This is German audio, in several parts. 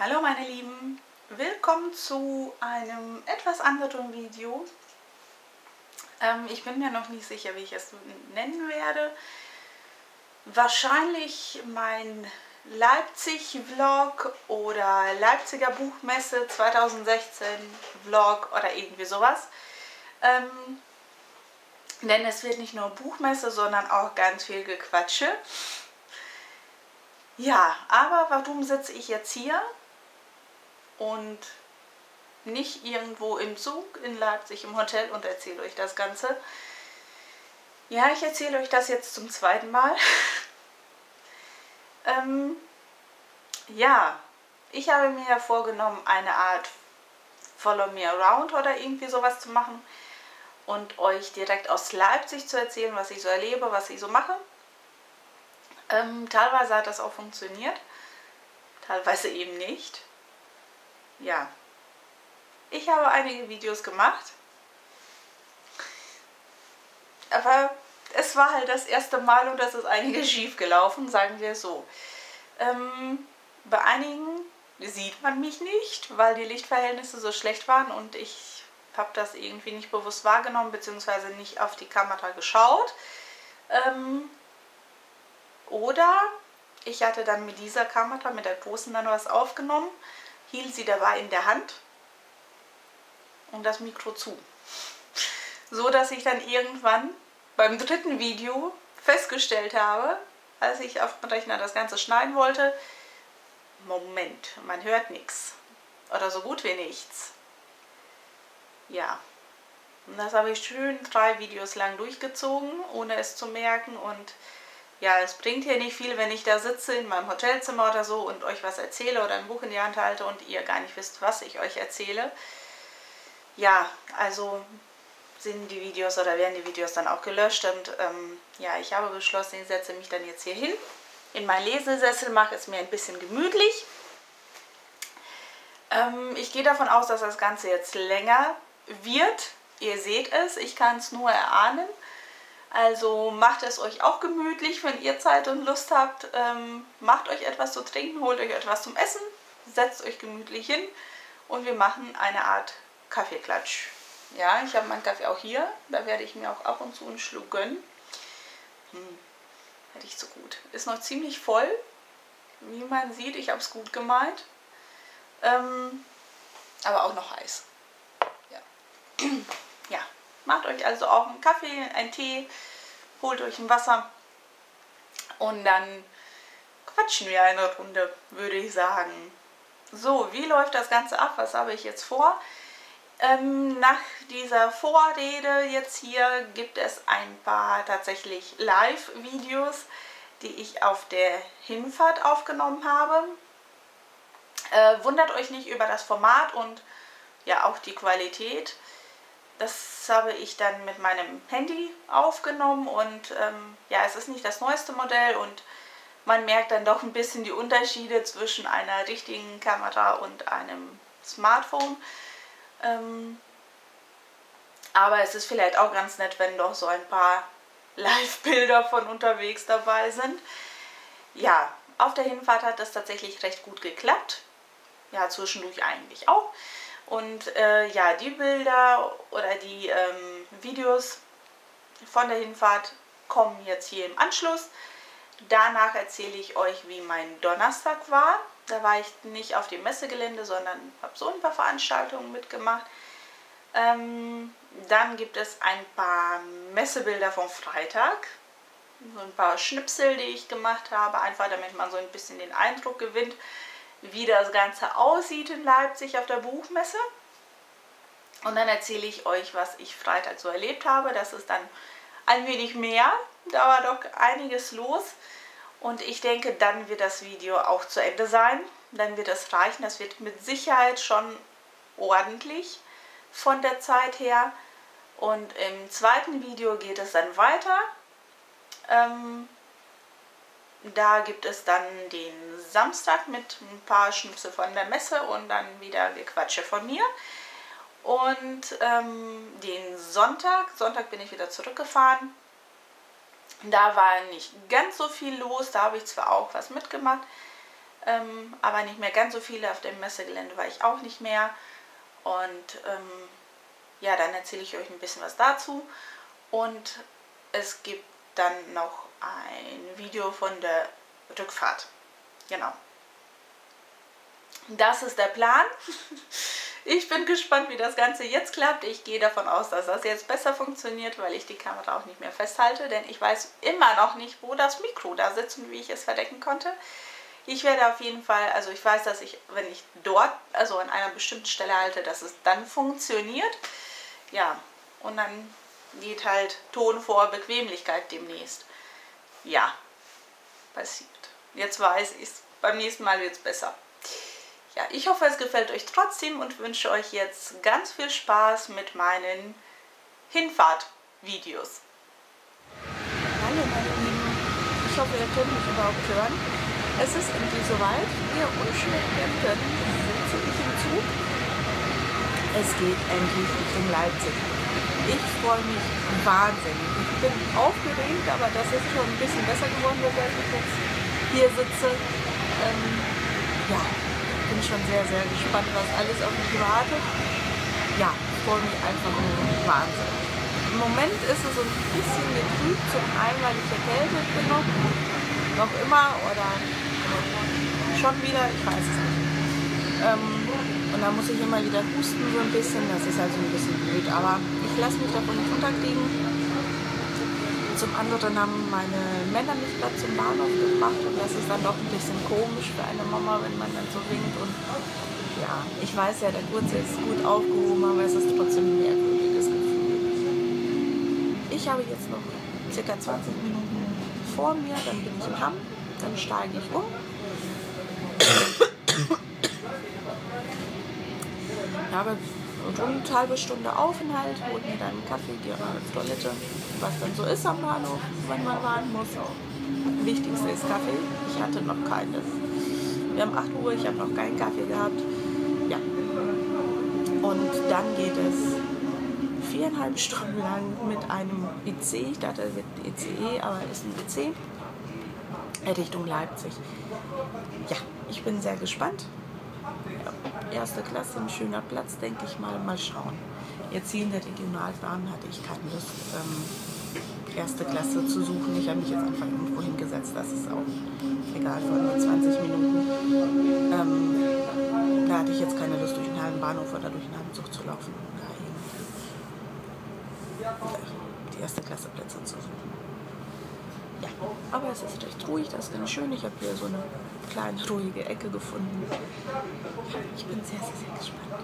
Hallo meine Lieben, willkommen zu einem etwas anderen Video. Ich bin mir noch nicht sicher, wie ich es nennen werde. Wahrscheinlich mein Leipzig-Vlog oder Leipziger Buchmesse 2016 Vlog oder irgendwie sowas. Denn es wird nicht nur Buchmesse, sondern auch ganz viel Gequatsche. Ja, aber warum sitze ich jetzt hier und nicht irgendwo im Zug in Leipzig im Hotel und erzähle euch das Ganze? Ja, ich erzähle euch das jetzt zum zweiten Mal. Ja, ich habe mir ja vorgenommen, eine Art Follow Me Around oder irgendwie sowas zu machen und euch direkt aus Leipzig zu erzählen, was ich so erlebe, was ich so mache. Teilweise hat das auch funktioniert, teilweise eben nicht. Ja, ich habe einige Videos gemacht, aber es war halt das erste Mal und es ist einiges schief gelaufen, sagen wir es so. Bei einigen sieht man mich nicht, weil die Lichtverhältnisse so schlecht waren und ich habe das irgendwie nicht bewusst wahrgenommen bzw. nicht auf die Kamera geschaut. Oder ich hatte dann mit dieser Kamera, mit der großen, dann was aufgenommen, hielt sie dabei in der Hand und das Mikro zu. So dass ich dann irgendwann beim dritten Video festgestellt habe, als ich auf dem Rechner das Ganze schneiden wollte, Moment, man hört nichts oder so gut wie nichts. Ja, und das habe ich schön 3 Videos lang durchgezogen, ohne es zu merken. Und ja, es bringt hier nicht viel, wenn ich da sitze in meinem Hotelzimmer oder so und euch was erzähle oder ein Buch in die Hand halte und ihr gar nicht wisst, was ich euch erzähle. Ja, also sind die Videos oder werden die Videos dann auch gelöscht und ja, ich habe beschlossen, ich setze mich dann jetzt hier hin in meinen Lesesessel, mache es mir ein bisschen gemütlich. Ich gehe davon aus, dass das Ganze jetzt länger wird. Ihr seht es, ich kann es nur erahnen. Also macht es euch auch gemütlich, wenn ihr Zeit und Lust habt. Macht euch etwas zu trinken, holt euch etwas zum Essen, setzt euch gemütlich hin und wir machen eine Art Kaffeeklatsch. Ja, ich habe meinen Kaffee auch hier, da werde ich mir auch ab und zu einen Schluck gönnen. Riecht so gut. Ist noch ziemlich voll, wie man sieht, ich habe es gut gemeint. Aber auch noch heiß. Ja. Ja, macht euch also auch einen Kaffee, einen Tee, holt euch ein Wasser und dann quatschen wir eine Runde, würde ich sagen. So, wie läuft das Ganze ab? Was habe ich jetzt vor? Nach dieser Vorrede jetzt hier gibt es ein paar tatsächlich Live-Videos, die ich auf der Hinfahrt aufgenommen habe. Wundert euch nicht über das Format und ja auch die Qualität. Das habe ich dann mit meinem Handy aufgenommen und ja, es ist nicht das neueste Modell und man merkt dann doch ein bisschen die Unterschiede zwischen einer richtigen Kamera und einem Smartphone. Aber es ist vielleicht auch ganz nett, wenn doch so ein paar Live-Bilder von unterwegs dabei sind. Ja, auf der Hinfahrt hat das tatsächlich recht gut geklappt. Ja, zwischendurch eigentlich auch. Und ja, die Bilder oder die Videos von der Hinfahrt kommen jetzt hier im Anschluss. Danach erzähle ich euch, wie mein Donnerstag war. Da war ich nicht auf dem Messegelände, sondern habe so ein paar Veranstaltungen mitgemacht. Dann gibt es ein paar Messebilder vom Freitag. So ein paar Schnipsel, die ich gemacht habe, einfach damit man so ein bisschen den Eindruck gewinnt, wie das Ganze aussieht in Leipzig auf der Buchmesse. Und dann erzähle ich euch, was ich Freitag so erlebt habe. Das ist dann ein wenig mehr. Da war doch einiges los. Und ich denke, dann wird das Video auch zu Ende sein. Dann wird es reichen. Das wird mit Sicherheit schon ordentlich von der Zeit her. Und im zweiten Video geht es dann weiter. Da gibt es dann den Samstag mit ein paar Schnipsel von der Messe und dann wieder Gequatsche von mir. Und den Sonntag bin ich wieder zurückgefahren. Da war nicht ganz so viel los, da habe ich zwar auch was mitgemacht, aber nicht mehr ganz so viele. Auf dem Messegelände war ich auch nicht mehr. Und ja, dann erzähle ich euch ein bisschen was dazu. Und es gibt dann noch ein Video von der Rückfahrt. Genau. Das ist der Plan. Ich bin gespannt, wie das Ganze jetzt klappt. Ich gehe davon aus, dass das jetzt besser funktioniert, weil ich die Kamera auch nicht mehr festhalte, denn ich weiß immer noch nicht, wo das Mikro da sitzt und wie ich es verdecken konnte. Ich werde auf jeden Fall, also ich weiß, dass ich, wenn ich dort, also an einer bestimmten Stelle halte, dass es dann funktioniert. Ja, und dann geht halt Ton vor Bequemlichkeit demnächst. Ja, passiert. Jetzt weiß ich es. Beim nächsten Mal wird es besser. Ja, ich hoffe, es gefällt euch trotzdem und wünsche euch jetzt ganz viel Spaß mit meinen Hinfahrtvideos. Hallo meine Lieben, ich hoffe, ihr könnt mich überhaupt hören. Es ist endlich soweit. Hier unschön in Kempten sitze ich im Zug. Es geht endlich Richtung Leipzig. Ich freue mich wahnsinnig. Ich bin aufgeregt, aber das ist schon ein bisschen besser geworden, seit ich jetzt hier sitze. Ja, ich bin schon sehr, sehr gespannt, was alles auf mich wartet. Ja, ich freue mich einfach nur wahnsinnig. Im Moment ist es so ein bisschen getrübt, zum einen, weil ich erkältet bin noch immer oder schon wieder, ich weiß es nicht. Und dann muss ich immer wieder husten so ein bisschen, das ist halt so ein bisschen blöd, aber ich lasse mich davon nicht unterkriegen. Zum anderen haben meine Männer mich gerade zum Bahnhof gebracht und das ist dann doch ein bisschen komisch für eine Mama, wenn man dann so winkt. Und ja, ich weiß ja, der Kurze ist gut aufgehoben, aber es ist trotzdem ein merkwürdiges Gefühl. Ich habe jetzt noch ca. 20 Minuten vor mir, dann bin ich in Hamm, dann steige ich um. Ich habe rund eine halbe Stunde Aufenthalt, hole mir dann einen Kaffee, gehe mal ins Toilette, was dann so ist am Bahnhof, wenn man warten muss. Wichtigste ist Kaffee. Ich hatte noch keinen. Wir haben 8 Uhr, ich habe noch keinen Kaffee gehabt. Ja. Und dann geht es 4,5 Stunden lang mit einem IC, ich dachte, es wird ECE, aber es ist ein IC, Richtung Leipzig. Ja, ich bin sehr gespannt. Erste Klasse, ein schöner Platz, denke ich mal. Mal schauen. Jetzt hier in der Regionalbahn hatte ich keine Lust, erste Klasse zu suchen. Ich habe mich jetzt einfach irgendwo hingesetzt. Das ist auch egal, vor nur 20 Minuten. Da hatte ich jetzt keine Lust, durch einen halben Bahnhof oder durch einen halben Zug zu laufen. Die erste Klasse Plätze zu suchen. Ja, aber es ist recht ruhig, das ist ganz schön. Ich habe hier so eine kleine, ruhige Ecke gefunden. Ja, ich bin sehr, sehr, sehr gespannt.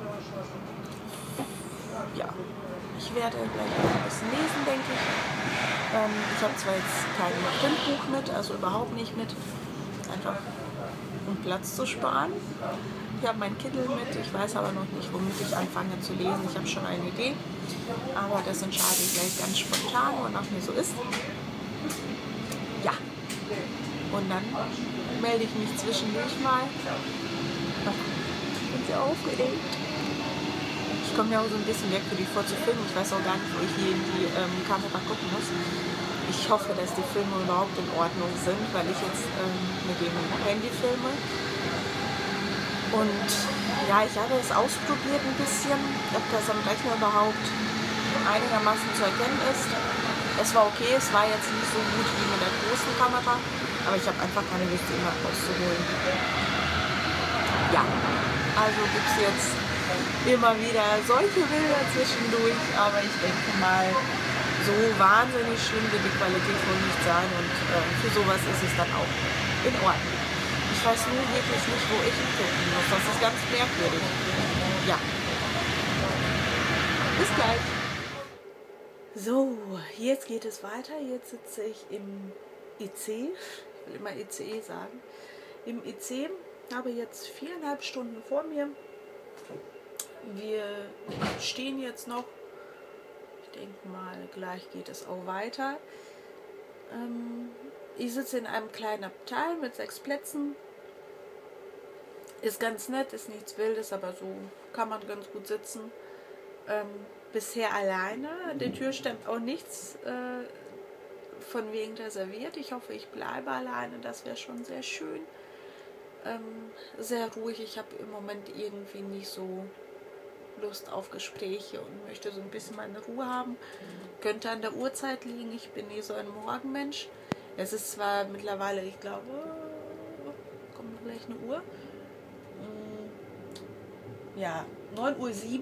Ja, ich werde gleich noch ein bisschen lesen, denke ich. Ich habe zwar jetzt kein Printbuch mit, also überhaupt nicht mit, einfach um Platz zu sparen. Ich habe mein Kindle mit, ich weiß aber noch nicht, womit ich anfange zu lesen. Ich habe schon eine Idee, aber das entscheide ich gleich ganz spontan und nach mir so ist. Ja, und dann melde ich mich zwischendurch mal. Ich bin sehr aufgeregt. Ich komme mir auch so ein bisschen merkwürdig vor zu filmen. Ich weiß auch gar nicht, wo ich hier in die Kamera gucken muss. Ich hoffe, dass die Filme überhaupt in Ordnung sind, weil ich jetzt mit dem Handy filme. Und ja, ich habe es ausprobiert ein bisschen, ob das am Rechner überhaupt einigermaßen zu erkennen ist. Es war okay, es war jetzt nicht so gut wie mit der großen Kamera, aber ich habe einfach keine Lust, immer rauszuholen. Ja, also gibt es jetzt immer wieder solche Bilder zwischendurch, aber ich denke mal, so wahnsinnig schlimm wird die Qualität wohl nicht sein und für sowas ist es dann auch in Ordnung. Ich weiß nur wirklich nicht, wo ich hingucken muss, das ist ganz merkwürdig. Ja, bis gleich. So, jetzt geht es weiter. Jetzt sitze ich im IC, ich will immer ICE sagen, im IC, habe jetzt 4,5 Stunden vor mir. Wir stehen jetzt noch, ich denke mal, gleich geht es auch weiter. Ich sitze in einem kleinen Abteil mit 6 Plätzen. Ist ganz nett, ist nichts Wildes, aber so kann man ganz gut sitzen. Bisher alleine. An der Tür stand auch nichts von wegen reserviert. Ich hoffe, ich bleibe alleine. Das wäre schon sehr schön. sehr ruhig. Ich habe im Moment irgendwie nicht so Lust auf Gespräche und möchte so ein bisschen meine Ruhe haben. Könnte an der Uhrzeit liegen. Ich bin nie so ein Morgenmensch. Es ist zwar mittlerweile, ich glaube, kommt vielleicht eine Uhr. Ja, 9:07 Uhr.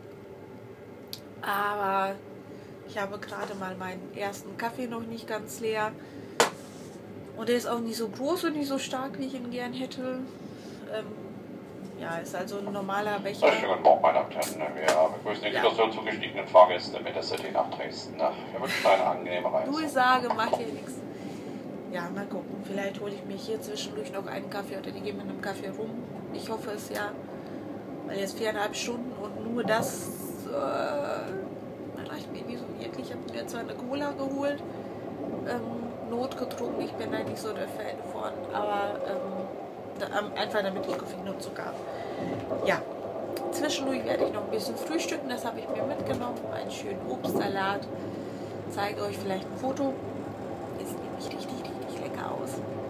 Aber ich habe gerade mal meinen ersten Kaffee noch nicht ganz leer. Und der ist auch nicht so groß und nicht so stark, wie ich ihn gern hätte. Ja, ist also ein normaler Becher. Schönen guten Morgen, meine Damen und Herren. Wir begrüßen die Exkursion zugestiegenen Fahrgäste mit der City nach Dresden. Wir wünschen eine angenehme Reise. Durchsage macht hier nichts. Ja, mal gucken. Vielleicht hole ich mich hier zwischendurch noch einen Kaffee oder die gehen mit einem Kaffee rum. Ich hoffe es ja. Weil jetzt 4,5 Stunden und nur das reicht mir nicht so wirklich. Ich habe mir zwar eine Cola geholt, notgedrungen. Ich bin da nicht so der Fan von, aber einfach damit ich Koffein und Zucker habe. Ja, zwischendurch werde ich noch ein bisschen frühstücken. Das habe ich mir mitgenommen. Einen schönen Obstsalat. Zeige euch vielleicht ein Foto. Sieht nämlich richtig lecker aus.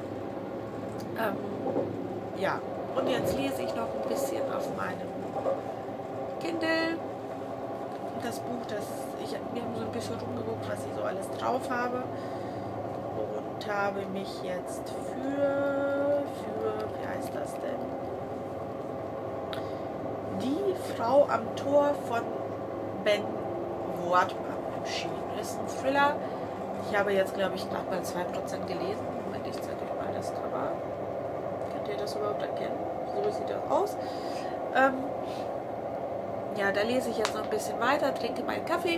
Ja, und jetzt lese ich noch ein bisschen auf meinem Kindle. Das Buch, wir haben so ein bisschen rumgeguckt, was ich so alles drauf habe. Und habe mich jetzt für wie heißt das denn? Die Frau am Tor von Ben Wortmann entschieden. Das ist ein Thriller. Ich habe jetzt, glaube ich, gerade mal 2% gelesen. Moment, ich zeige euch mal das Cover. Könnt ihr das überhaupt erkennen? So sieht das aus. Ja, da lese ich jetzt noch ein bisschen weiter, trinke meinen Kaffee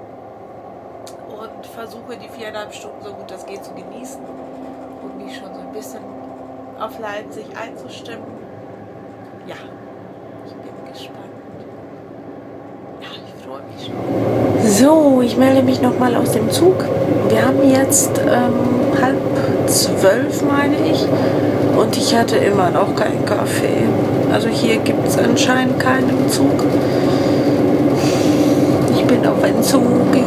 und versuche die 4,5 Stunden so gut das geht zu genießen und mich schon so ein bisschen auf Leipzig einzustimmen. Ja, ich bin gespannt. Ja, ich freue mich schon. So, ich melde mich nochmal aus dem Zug. Wir haben jetzt 11:30, meine ich, und ich hatte immer noch keinen Kaffee. Also hier gibt es anscheinend keinen im Zug. Ich bin auf Entzug.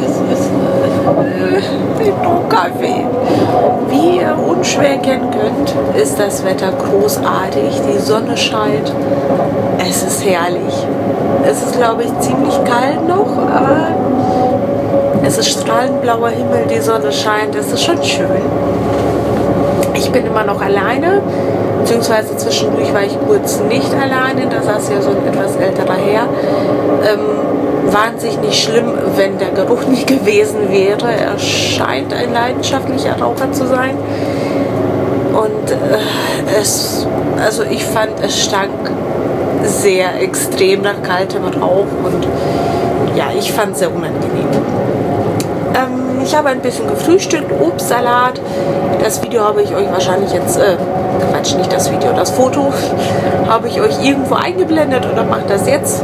Ich brauche Kaffee. Wie ihr unschwer erkennen könnt, ist das Wetter großartig. Die Sonne scheint. Es ist herrlich. Es ist, glaube ich, ziemlich kalt noch, aber es ist strahlend blauer Himmel, die Sonne scheint. Es ist schon schön. Ich bin immer noch alleine, beziehungsweise zwischendurch war ich kurz nicht alleine, da saß ja so ein etwas älterer Herr. Wahnsinnig schlimm, wenn der Geruch nicht gewesen wäre. Er scheint ein leidenschaftlicher Raucher zu sein. Und also ich fand, es stank sehr extrem nach kaltem Rauch und ja, ich fand es sehr unangenehm. Ich habe ein bisschen gefrühstückt, Obstsalat. Das Video habe ich euch wahrscheinlich jetzt, Quatsch, nicht das Video, das Foto habe ich euch irgendwo eingeblendet oder mache das jetzt.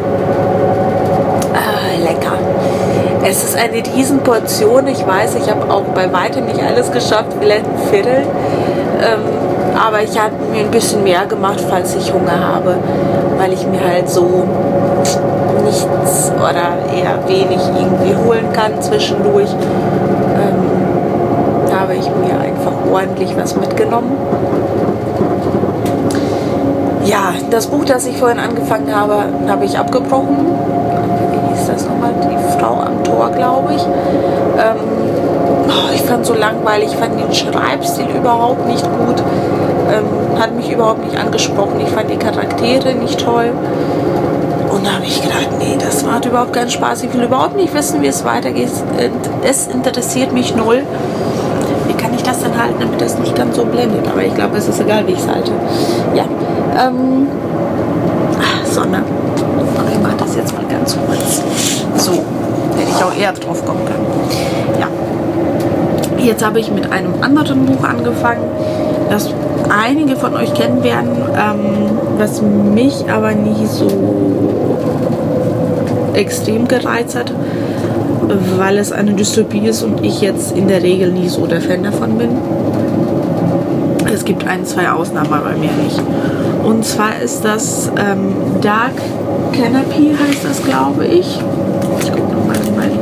Lecker. Es ist eine Riesenportion. Ich weiß, ich habe auch bei weitem nicht alles geschafft, vielleicht ein Viertel. Aber ich habe mir ein bisschen mehr gemacht, falls ich Hunger habe, weil ich mir halt so nichts oder eher wenig irgendwie holen kann zwischendurch. Da habe ich mir einfach ordentlich was mitgenommen. Ja, das Buch, das ich vorhin angefangen habe, habe ich abgebrochen. Wie hieß das nochmal? Die Frau am Tor, glaube ich. Ich fand so langweilig, ich fand den Schreibstil überhaupt nicht gut. Hat mich überhaupt nicht angesprochen. Ich fand die Charaktere nicht toll. Und da habe ich gedacht, nee, das macht überhaupt keinen Spaß. Ich will überhaupt nicht wissen, wie es weitergeht. Es interessiert mich null. Wie kann ich das denn halten, damit das nicht ganz so blendet? Aber ich glaube, es ist egal, wie ich es halte. Ja. Sonne. Ich mache das jetzt mal ganz kurz. So, hätte ich auch eher drauf kommen können. Ja. Jetzt habe ich mit einem anderen Buch angefangen, das einige von euch kennen werden, was mich aber nicht so extrem gereizt hat, weil es eine Dystopie ist und ich jetzt in der Regel nie so der Fan davon bin. Es gibt 1, 2 Ausnahmen, aber bei mir nicht. Und zwar ist das Dark Canopy, heißt das, glaube ich. Ich gucke nochmal in meinen.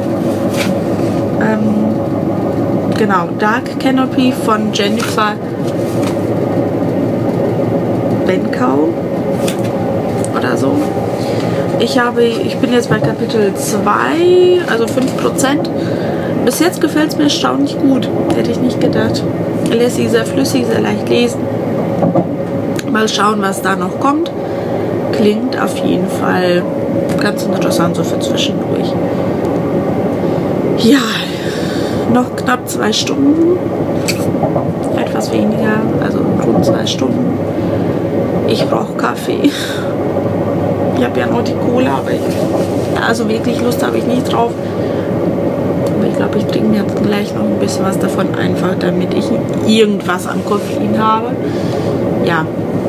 Genau, Dark Canopy von Jennifer Rennkau oder so. Ich bin jetzt bei Kapitel 2, also 5%. Bis jetzt gefällt es mir erstaunlich gut. Hätte ich nicht gedacht. Lässt sich sehr flüssig, sehr leicht lesen. Mal schauen, was da noch kommt. Klingt auf jeden Fall ganz interessant, so für zwischendurch. Ja, noch knapp 2 Stunden. Etwas weniger, also rund 2 Stunden. Ich brauche Kaffee. Ich habe ja noch die Cola, aber also wirklich Lust habe ich nicht drauf. Aber ich glaube, ich trinke mir jetzt gleich noch ein bisschen was davon, einfach damit ich irgendwas an Koffein habe. Ja.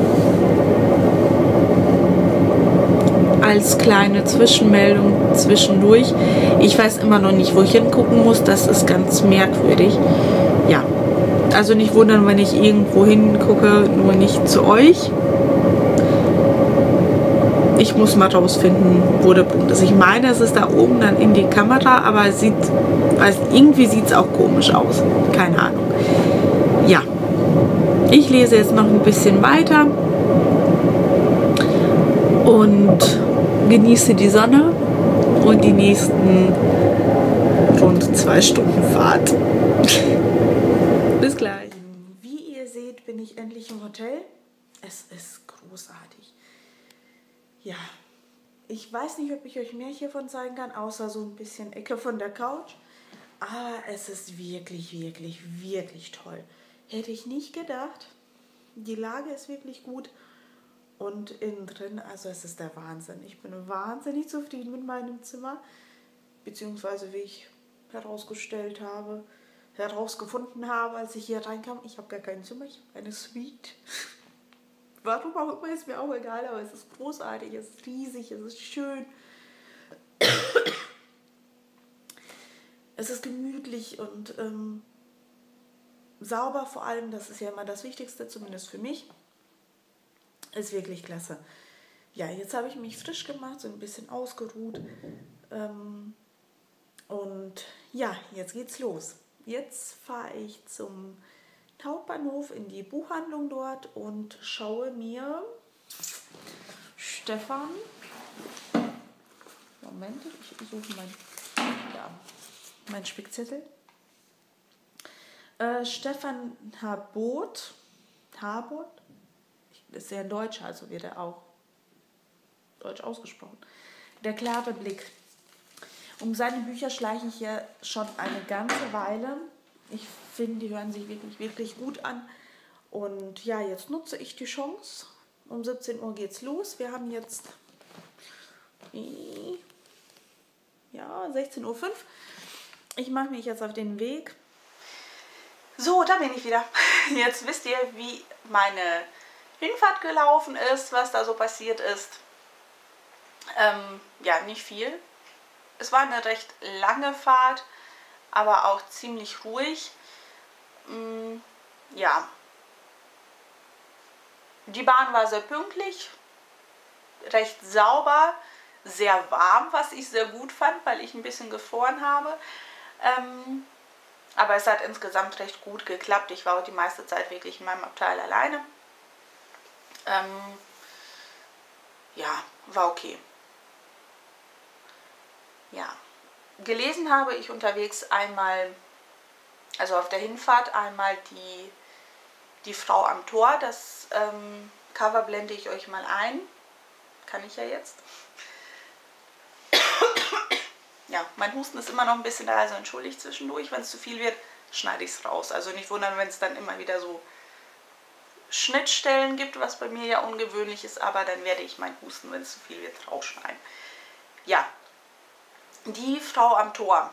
Als kleine Zwischenmeldung zwischendurch. Ich weiß immer noch nicht, wo ich hingucken muss. Das ist ganz merkwürdig. Ja. Also nicht wundern, wenn ich irgendwo hingucke, nur nicht zu euch. Ich muss mal rausfinden, wo der Punkt ist. Ich meine, es ist da oben dann in die Kamera, aber irgendwie sieht es auch komisch aus. Keine Ahnung. Ja. Ich lese jetzt noch ein bisschen weiter und genieße die Sonne und die nächsten rund 2 Stunden Fahrt. Bis gleich. Wie ihr seht, bin ich endlich im Hotel. Es ist großartig. Ja, ich weiß nicht, ob ich euch mehr hiervon zeigen kann, außer so ein bisschen Ecke von der Couch. Aber es ist wirklich, wirklich, wirklich toll. Hätte ich nicht gedacht. Die Lage ist wirklich gut. Und innen drin, also es ist der Wahnsinn. Ich bin wahnsinnig zufrieden mit meinem Zimmer. Beziehungsweise wie ich herausgefunden habe, als ich hier reinkam. Ich habe gar kein Zimmer, ich habe eine Suite. Warum auch immer, ist mir auch egal, aber es ist großartig, es ist riesig, es ist schön. Es ist gemütlich und sauber vor allem, das ist ja immer das Wichtigste, zumindest für mich. Ist wirklich klasse. Ja, jetzt habe ich mich frisch gemacht, so ein bisschen ausgeruht. Und ja, jetzt geht's los. Jetzt fahre ich zum Hauptbahnhof in die Buchhandlung dort und schaue mir Stefan, Moment, ich suche meinen Spickzettel. Stefan Habot, ist sehr deutsch, also wird er auch deutsch ausgesprochen. Der klare Blick. Um seine Bücher schleiche ich ja schon eine ganze Weile. Ich finde, die hören sich wirklich, wirklich gut an. Und ja, jetzt nutze ich die Chance. Um 17 Uhr geht's los. Wir haben jetzt 16:05 Uhr. Ich mache mich jetzt auf den Weg. So, da bin ich wieder. Jetzt wisst ihr, wie meine Hinfahrt gelaufen ist, was da so passiert ist. Ja, nicht viel. Es war eine recht lange Fahrt, aber auch ziemlich ruhig. Ja. Die Bahn war sehr pünktlich, recht sauber, sehr warm, was ich sehr gut fand, weil ich ein bisschen gefroren habe. Aber es hat insgesamt recht gut geklappt. Ich war auch die meiste Zeit wirklich in meinem Abteil alleine. Ja, war okay. Ja, gelesen habe ich unterwegs einmal, also auf der Hinfahrt einmal die Frau am Tor. Das Cover blende ich euch mal ein. Kann ich ja jetzt. Ja, mein Husten ist immer noch ein bisschen da, also entschuldigt zwischendurch. Wenn es zu viel wird, schneide ich es raus. Also nicht wundern, wenn es dann immer wieder so Schnittstellen gibt, was bei mir ja ungewöhnlich ist, aber dann werde ich mein Husten, wenn es zu viel wird, rausschneiden. Ja, die Frau am Tor.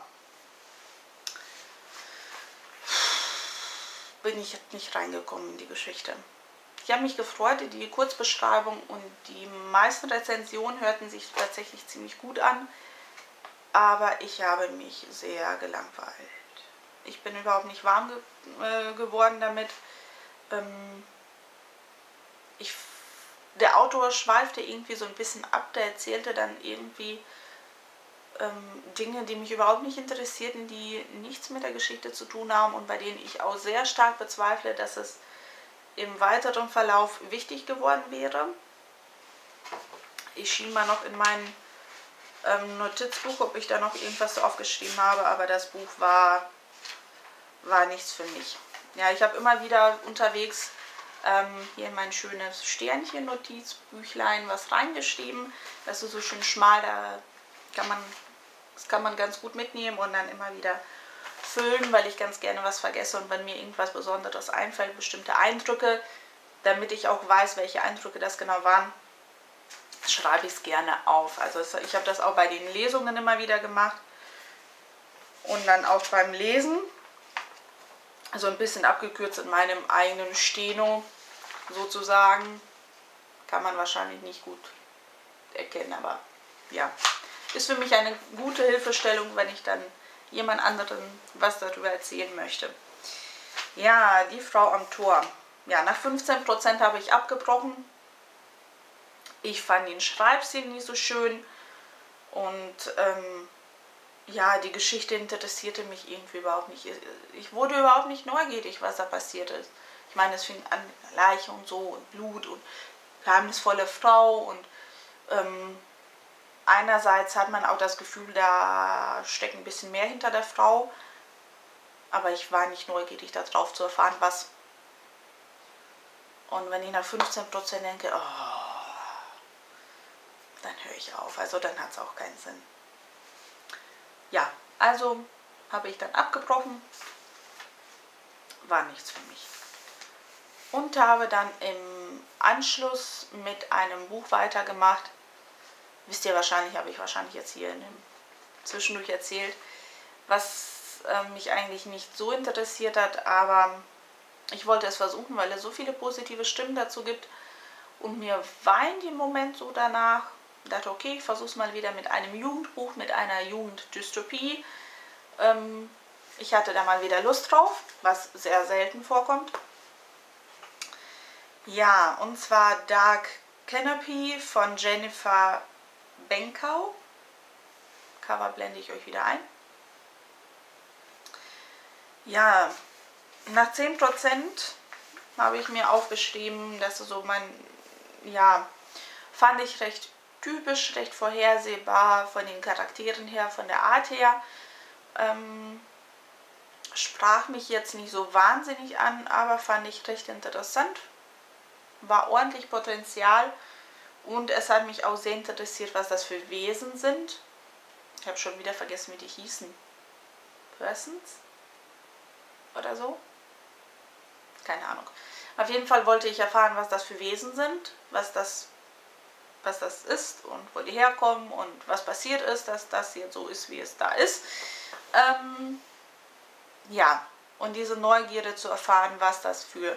Bin ich nicht reingekommen in die Geschichte. Ich habe mich gefreut, die Kurzbeschreibung und die meisten Rezensionen hörten sich tatsächlich ziemlich gut an, aber ich habe mich sehr gelangweilt. Ich bin überhaupt nicht warm geworden damit. Der Autor schweifte irgendwie so ein bisschen ab, der erzählte dann irgendwie Dinge, die mich überhaupt nicht interessierten, die nichts mit der Geschichte zu tun haben und bei denen ich auch sehr stark bezweifle, dass es im weiteren Verlauf wichtig geworden wäre. Ich schiebe mal noch in mein Notizbuch, ob ich da noch irgendwas aufgeschrieben habe, aber das Buch war nichts für mich. Ja, ich habe immer wieder unterwegs hier in mein schönes Sternchen-Notizbüchlein was reingeschrieben. Das ist so schön schmal, das kann man ganz gut mitnehmen und dann immer wieder füllen, weil ich ganz gerne was vergesse und wenn mir irgendwas Besonderes einfällt, bestimmte Eindrücke, damit ich auch weiß, welche Eindrücke das genau waren, schreibe ich es gerne auf. Also ich habe das auch bei den Lesungen immer wieder gemacht und dann auch beim Lesen, also ein bisschen abgekürzt in meinem eigenen Steno sozusagen, kann man wahrscheinlich nicht gut erkennen, aber ja, ist für mich eine gute Hilfestellung, wenn ich dann jemand anderen was darüber erzählen möchte. Ja, die Frau am Tor. Ja, nach 15% habe ich abgebrochen. Ich fand den Schreibstil nicht so schön und ja, die Geschichte interessierte mich irgendwie überhaupt nicht. Ich wurde überhaupt nicht neugierig, was da passiert ist. Ich meine, es fing an mit Leiche und so und Blut und geheimnisvolle Frau und einerseits hat man auch das Gefühl, da steckt ein bisschen mehr hinter der Frau, aber ich war nicht neugierig darauf zu erfahren, was. Und wenn ich nach 15% denke, oh, dann höre ich auf. Also dann hat es auch keinen Sinn. Ja, also habe ich dann abgebrochen. War nichts für mich. Und habe dann im Anschluss mit einem Buch weitergemacht. Wisst ihr wahrscheinlich, habe ich wahrscheinlich jetzt hier in dem zwischendurch erzählt, was mich eigentlich nicht so interessiert hat, aber ich wollte es versuchen, weil es so viele positive Stimmen dazu gibt und mir war in dem Moment so danach, dachte, okay, ich versuche es mal wieder mit einem Jugendbuch, mit einer Jugenddystopie. Ich hatte da mal wieder Lust drauf, was sehr selten vorkommt. Ja, und zwar Dark Canopy von Jennifer Benkau. Cover blende ich euch wieder ein. Ja, nach 10% habe ich mir aufgeschrieben, dass so mein, ja, fand ich recht typisch, recht vorhersehbar von den Charakteren her, von der Art her. Sprach mich jetzt nicht so wahnsinnig an, aber fand ich recht interessant. War ordentlich Potenzial und es hat mich auch sehr interessiert, was das für Wesen sind. Ich habe schon wieder vergessen, wie die hießen. Persons? Oder so? Keine Ahnung. Auf jeden Fall wollte ich erfahren, was das für Wesen sind, was das ist und wo die herkommen und was passiert ist, dass das jetzt so ist, wie es da ist. Ja, und diese Neugierde zu erfahren, was das für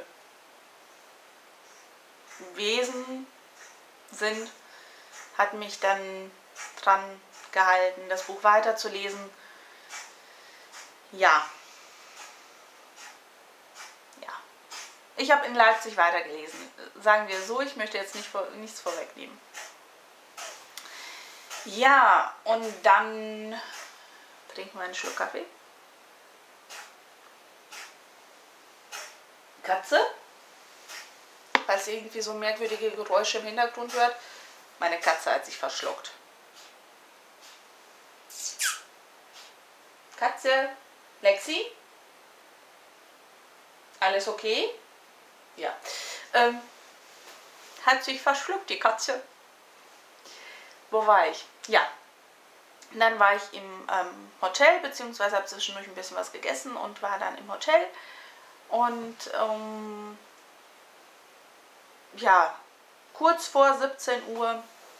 Wesen sind, hat mich dann dran gehalten, das Buch weiterzulesen. Ja. Ich habe in Leipzig weitergelesen. Sagen wir so, ich möchte jetzt nichts vorwegnehmen. Ja, und dann trinken wir einen Schluck Kaffee. Katze. Falls ihr irgendwie so merkwürdige Geräusche im Hintergrund hört. Meine Katze hat sich verschluckt. Katze. Lexi? Alles okay? Ja. Hat sich verschluckt, die Katze. Wo war ich? Ja. Dann war ich im Hotel, beziehungsweise habe zwischendurch ein bisschen was gegessen und war dann im Hotel. Und ja, kurz vor 17 Uhr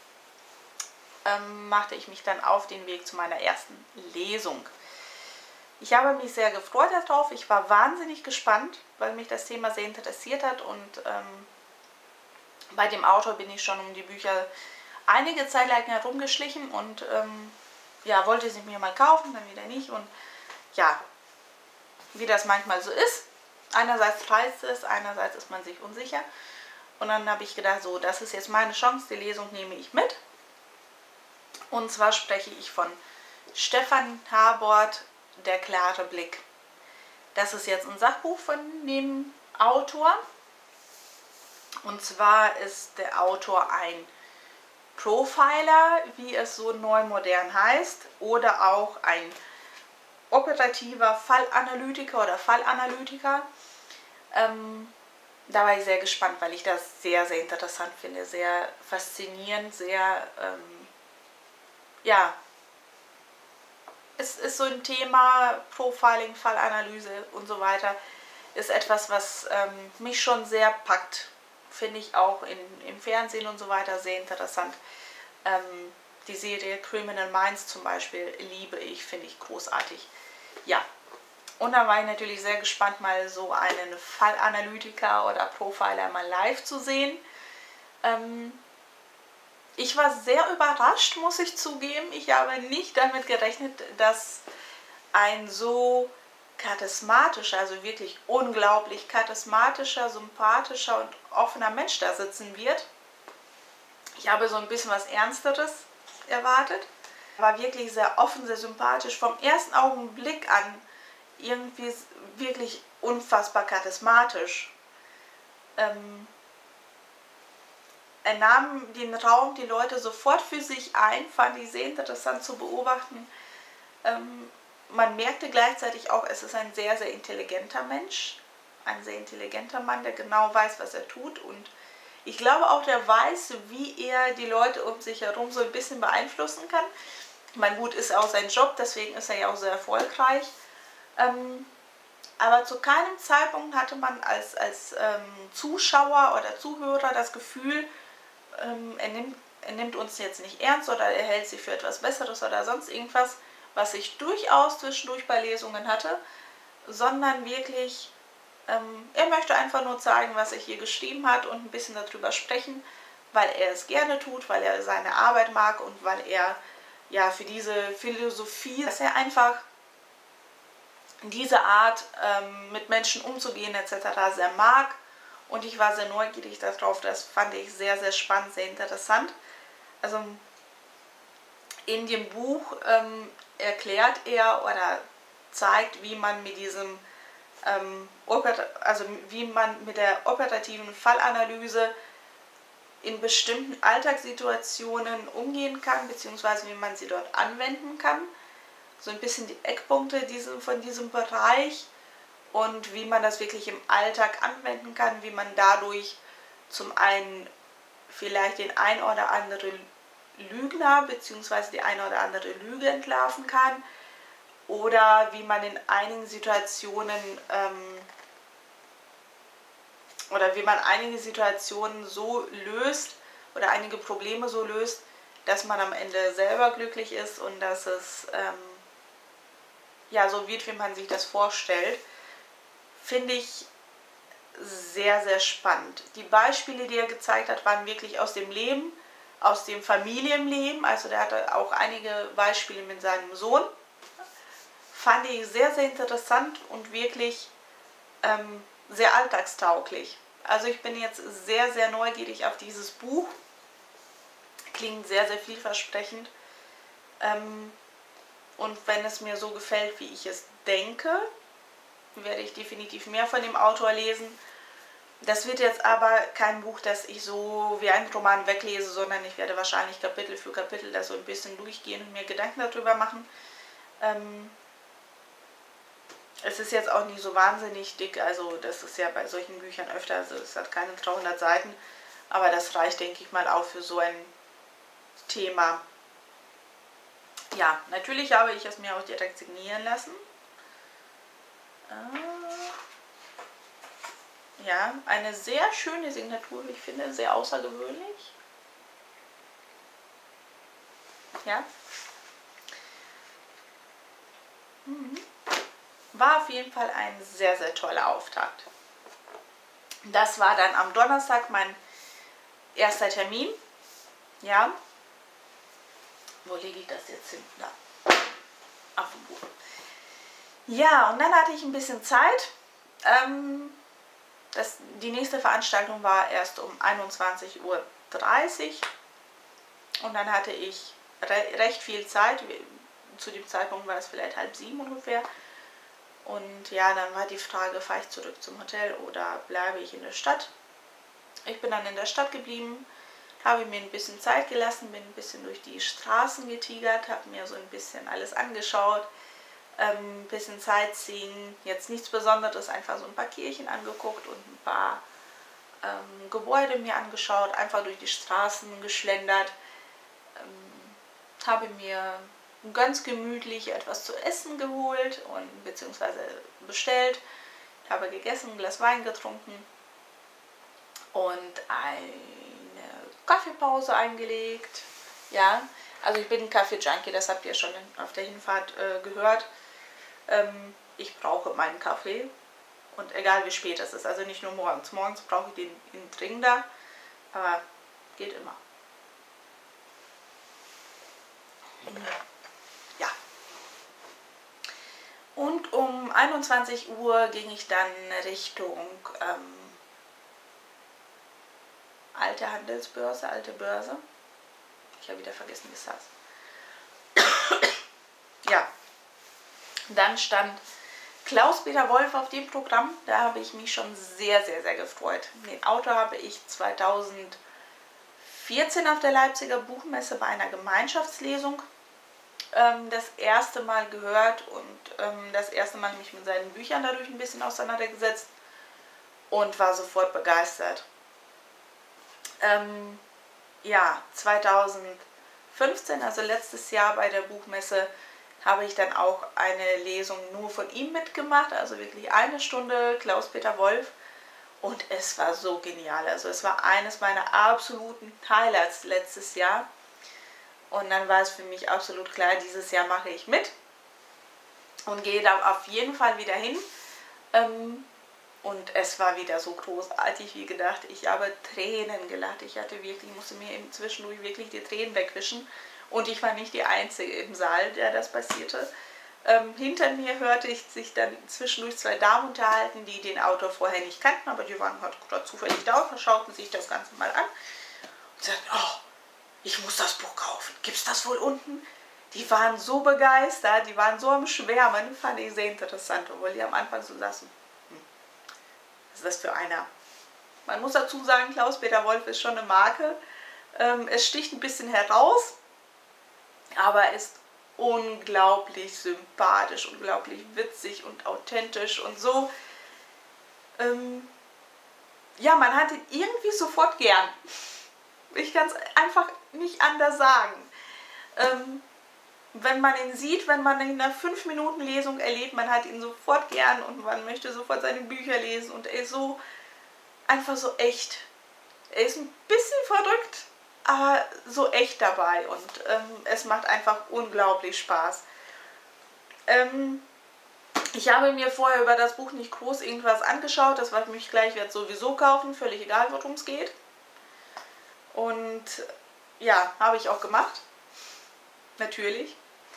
machte ich mich dann auf den Weg zu meiner ersten Lesung. Ich habe mich sehr gefreut darauf. Ich war wahnsinnig gespannt, weil mich das Thema sehr interessiert hat und bei dem Autor bin ich schon um die Bücher einige Zeit lang herumgeschlichen und ja, wollte sie mir mal kaufen, dann wieder nicht und ja, wie das manchmal so ist. Einerseits reizt es, einerseits ist man sich unsicher und dann habe ich gedacht, so, das ist jetzt meine Chance, die Lesung nehme ich mit. Und zwar spreche ich von Stefan Habort, Der klare Blick. Das ist jetzt ein Sachbuch von dem Autor. Und zwar ist der Autor ein Profiler, wie es so neu modern heißt, oder auch ein operativer Fallanalytiker oder Fallanalytiker. Da war ich sehr gespannt, weil ich das sehr, sehr interessant finde, sehr faszinierend, sehr, ja, es ist so ein Thema, Profiling, Fallanalyse und so weiter, ist etwas, was mich schon sehr packt, finde ich auch im Fernsehen und so weiter sehr interessant. Die Serie Criminal Minds zum Beispiel liebe ich, finde ich großartig. Ja, und da war ich natürlich sehr gespannt, mal so einen Fallanalytiker oder Profiler mal live zu sehen. Ich war sehr überrascht, muss ich zugeben. Ich habe nicht damit gerechnet, dass ein so charismatischer, also wirklich unglaublich charismatischer, sympathischer und offener Mensch da sitzen wird. Ich habe so ein bisschen was Ernsteres erwartet. War wirklich sehr offen, sehr sympathisch. Vom ersten Augenblick an irgendwie wirklich unfassbar charismatisch. Er nahm den Raum, die Leute sofort für sich ein, fand ich sehr interessant zu beobachten. Man merkte gleichzeitig auch, es ist ein sehr, sehr intelligenter Mensch, ein sehr intelligenter Mann, der genau weiß, was er tut. Und ich glaube auch, der weiß, wie er die Leute um sich herum so ein bisschen beeinflussen kann. Mein Gut ist auch sein Job, deswegen ist er ja auch sehr erfolgreich. Aber zu keinem Zeitpunkt hatte man als Zuschauer oder Zuhörer das Gefühl, er nimmt uns jetzt nicht ernst oder er hält sich für etwas Besseres oder sonst irgendwas, was ich durchaus zwischendurch bei Lesungen hatte, sondern wirklich, er möchte einfach nur zeigen, was er hier geschrieben hat und ein bisschen darüber sprechen, weil er es gerne tut, weil er seine Arbeit mag und weil er ja für diese Philosophie, dass er einfach diese Art mit Menschen umzugehen etc. sehr mag. Und ich war sehr neugierig darauf, das fand ich sehr, sehr spannend, sehr interessant. Also in dem Buch erklärt er oder zeigt, wie man mit diesem, wie man mit der operativen Fallanalyse in bestimmten Alltagssituationen umgehen kann, beziehungsweise wie man sie dort anwenden kann. So ein bisschen die Eckpunkte von diesem Bereich und wie man das wirklich im Alltag anwenden kann, wie man dadurch zum einen vielleicht den ein oder anderen Lügner bzw. die eine oder andere Lüge entlarven kann oder wie man in einigen Situationen so löst oder einige Probleme so löst, dass man am Ende selber glücklich ist und dass es ja so wird, wie man sich das vorstellt. Finde ich sehr, sehr spannend. Die Beispiele, die er gezeigt hat, waren wirklich aus dem Leben, aus dem Familienleben. Also der hatte auch einige Beispiele mit seinem Sohn. Fand ich sehr, sehr interessant und wirklich sehr alltagstauglich. Also ich bin jetzt sehr, sehr neugierig auf dieses Buch. Klingt sehr, sehr vielversprechend. Und wenn es mir so gefällt, wie ich es denke, werde ich definitiv mehr von dem Autor lesen. Das wird jetzt aber kein Buch, das ich so wie ein Roman weglese, sondern ich werde wahrscheinlich Kapitel für Kapitel da so ein bisschen durchgehen und mir Gedanken darüber machen. Es ist jetzt auch nicht so wahnsinnig dick, also das ist ja bei solchen Büchern öfter, also es hat keine 300 Seiten, aber das reicht, denke ich mal, auch für so ein Thema. Ja, natürlich habe ich es mir auch direkt signieren lassen. Ja, eine sehr schöne Signatur, wie ich finde, sehr außergewöhnlich. Ja. War auf jeden Fall ein sehr, sehr toller Auftakt. Das war dann am Donnerstag mein erster Termin. Ja. Wo lege ich das jetzt hin? Da. Auf dem Buch. Ja, und dann hatte ich ein bisschen Zeit. Die nächste Veranstaltung war erst um 21:30 Uhr. Und dann hatte ich recht viel Zeit. Zu dem Zeitpunkt war es vielleicht 6:30 ungefähr. Und ja, dann war die Frage, fahre ich zurück zum Hotel oder bleibe ich in der Stadt? Ich bin dann in der Stadt geblieben, habe mir ein bisschen Zeit gelassen, bin ein bisschen durch die Straßen getigert, habe mir so ein bisschen alles angeschaut, ein bisschen Sightseeing, jetzt nichts Besonderes, einfach so ein paar Kirchen angeguckt und ein paar Gebäude mir angeschaut, einfach durch die Straßen geschlendert, habe mir ganz gemütlich etwas zu essen geholt und beziehungsweise bestellt, habe gegessen, ein Glas Wein getrunken und eine Kaffeepause eingelegt. Ja, also ich bin ein Kaffee-Junkie, das habt ihr schon auf der Hinfahrt gehört. Ich brauche meinen Kaffee und egal wie spät es ist, also nicht nur morgens. Morgens brauche ich den dringender, aber geht immer. Ja. Und um 21 Uhr ging ich dann Richtung alte Handelsbörse, alte Börse. Ich habe wieder vergessen, wie es heißt. Ja. Dann stand Klaus-Peter Wolf auf dem Programm. Da habe ich mich schon sehr, sehr, sehr gefreut. Den Autor habe ich 2014 auf der Leipziger Buchmesse bei einer Gemeinschaftslesung das erste Mal gehört und das erste Mal mich mit seinen Büchern dadurch ein bisschen auseinandergesetzt und war sofort begeistert. Ja, 2015, also letztes Jahr bei der Buchmesse, habe ich dann auch eine Lesung nur von ihm mitgemacht, also wirklich eine Stunde Klaus-Peter Wolf und es war so genial, also es war eines meiner absoluten Highlights letztes Jahr und dann war es für mich absolut klar, dieses Jahr mache ich mit und gehe da auf jeden Fall wieder hin und es war wieder so großartig wie gedacht, ich habe Tränen gelacht, ich musste mir eben zwischendurch wirklich die Tränen wegwischen. Und ich war nicht die Einzige im Saal, der das passierte. Hinter mir hörte ich sich dann zwischendurch zwei Damen unterhalten, die den Autor vorher nicht kannten, aber die waren halt gerade zufällig da und schauten sich das Ganze mal an. Und sagten, oh, ich muss das Buch kaufen. Gibt es das wohl unten? Die waren so begeistert, die waren so am Schwärmen, fand ich sehr interessant, obwohl die am Anfang so saßen. Was ist das für einer? Man muss dazu sagen, Klaus-Peter Wolf ist schon eine Marke. Es sticht ein bisschen heraus. Aber er ist unglaublich sympathisch, unglaublich witzig und authentisch und so. Ja, man hat ihn irgendwie sofort gern. Ich kann es einfach nicht anders sagen. Wenn man ihn sieht, wenn man ihn in einer 5-Minuten-Lesung erlebt, man hat ihn sofort gern und man möchte sofort seine Bücher lesen und er ist so einfach so echt. Er ist ein bisschen verrückt, aber so echt dabei und es macht einfach unglaublich Spaß. Ich habe mir vorher über das Buch nicht groß irgendwas angeschaut, das was mich gleich wird sowieso kaufen, völlig egal worum es geht. Und ja, habe ich auch gemacht, natürlich.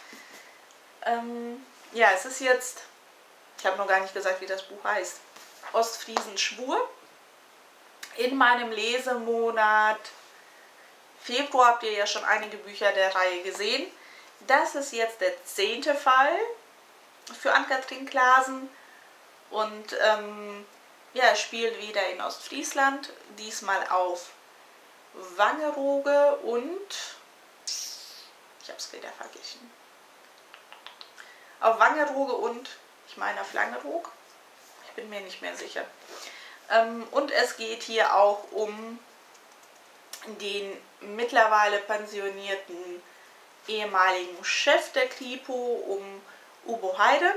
Ja, es ist jetzt, ich habe noch gar nicht gesagt, wie das Buch heißt, Ostfriesen Schwur. In meinem Lesemonat Februar habt ihr ja schon einige Bücher der Reihe gesehen. Das ist jetzt der 10. Fall für Ann-Kathrin Clasen und ja, er spielt wieder in Ostfriesland, diesmal auf Wangerooge und ich habe es wieder vergessen. Auf Wangerooge und ich meine auf Langeroog. Ich bin mir nicht mehr sicher. Und es geht hier auch um den mittlerweile pensionierten ehemaligen Chef der Kripo, um Ubo Heide.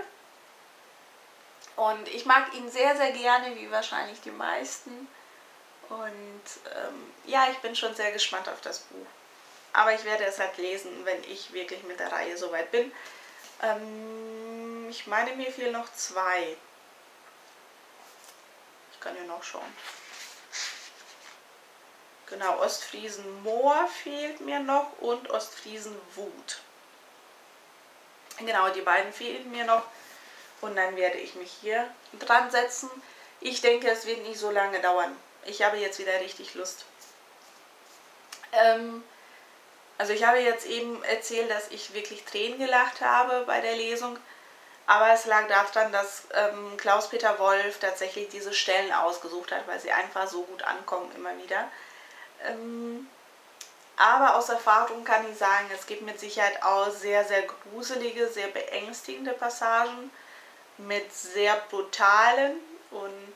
Und ich mag ihn sehr, sehr gerne, wie wahrscheinlich die meisten. Und ja, ich bin schon sehr gespannt auf das Buch. Aber ich werde es halt lesen, wenn ich wirklich mit der Reihe soweit bin. Ich meine, mir fehlen noch 2. Ich kann ja noch schauen. Genau, Ostfriesen Moor fehlt mir noch und Ostfriesen Wut. Genau, die beiden fehlen mir noch. Und dann werde ich mich hier dran setzen. Ich denke, es wird nicht so lange dauern. Ich habe jetzt wieder richtig Lust. Also ich habe jetzt eben erzählt, dass ich wirklich Tränen gelacht habe bei der Lesung. Aber es lag daran, dass Klaus-Peter Wolf tatsächlich diese Stellen ausgesucht hat, weil sie einfach so gut ankommen immer wieder. Aber aus Erfahrung kann ich sagen, es gibt mit Sicherheit auch sehr, sehr gruselige, sehr beängstigende Passagen mit sehr brutalen und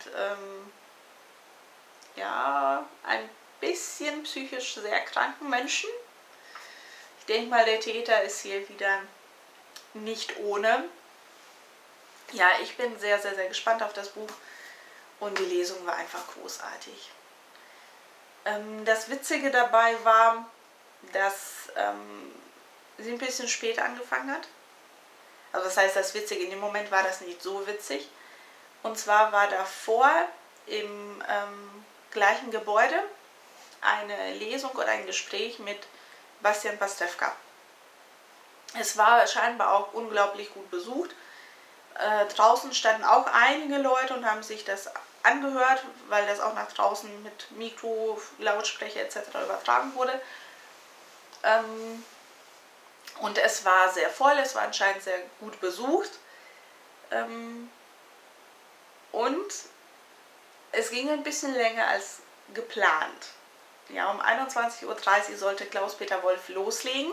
ja, ein bisschen psychisch sehr kranken Menschen. Ich denke mal, der Täter ist hier wieder nicht ohne. Ja, ich bin sehr, sehr, sehr gespannt auf das Buch und die Lesung war einfach großartig. Das Witzige dabei war, dass sie ein bisschen spät angefangen hat. Also das heißt, das Witzige, in dem Moment war das nicht so witzig. Und zwar war davor im gleichen Gebäude eine Lesung oder ein Gespräch mit Bastian Pastewka. Es war scheinbar auch unglaublich gut besucht. Draußen standen auch einige Leute und haben sich das angehört, weil das auch nach draußen mit Mikro, Lautsprecher etc. übertragen wurde. Und es war sehr voll, es war anscheinend sehr gut besucht. Und es ging ein bisschen länger als geplant. Ja, um 21:30 Uhr sollte Klaus-Peter Wolf loslegen.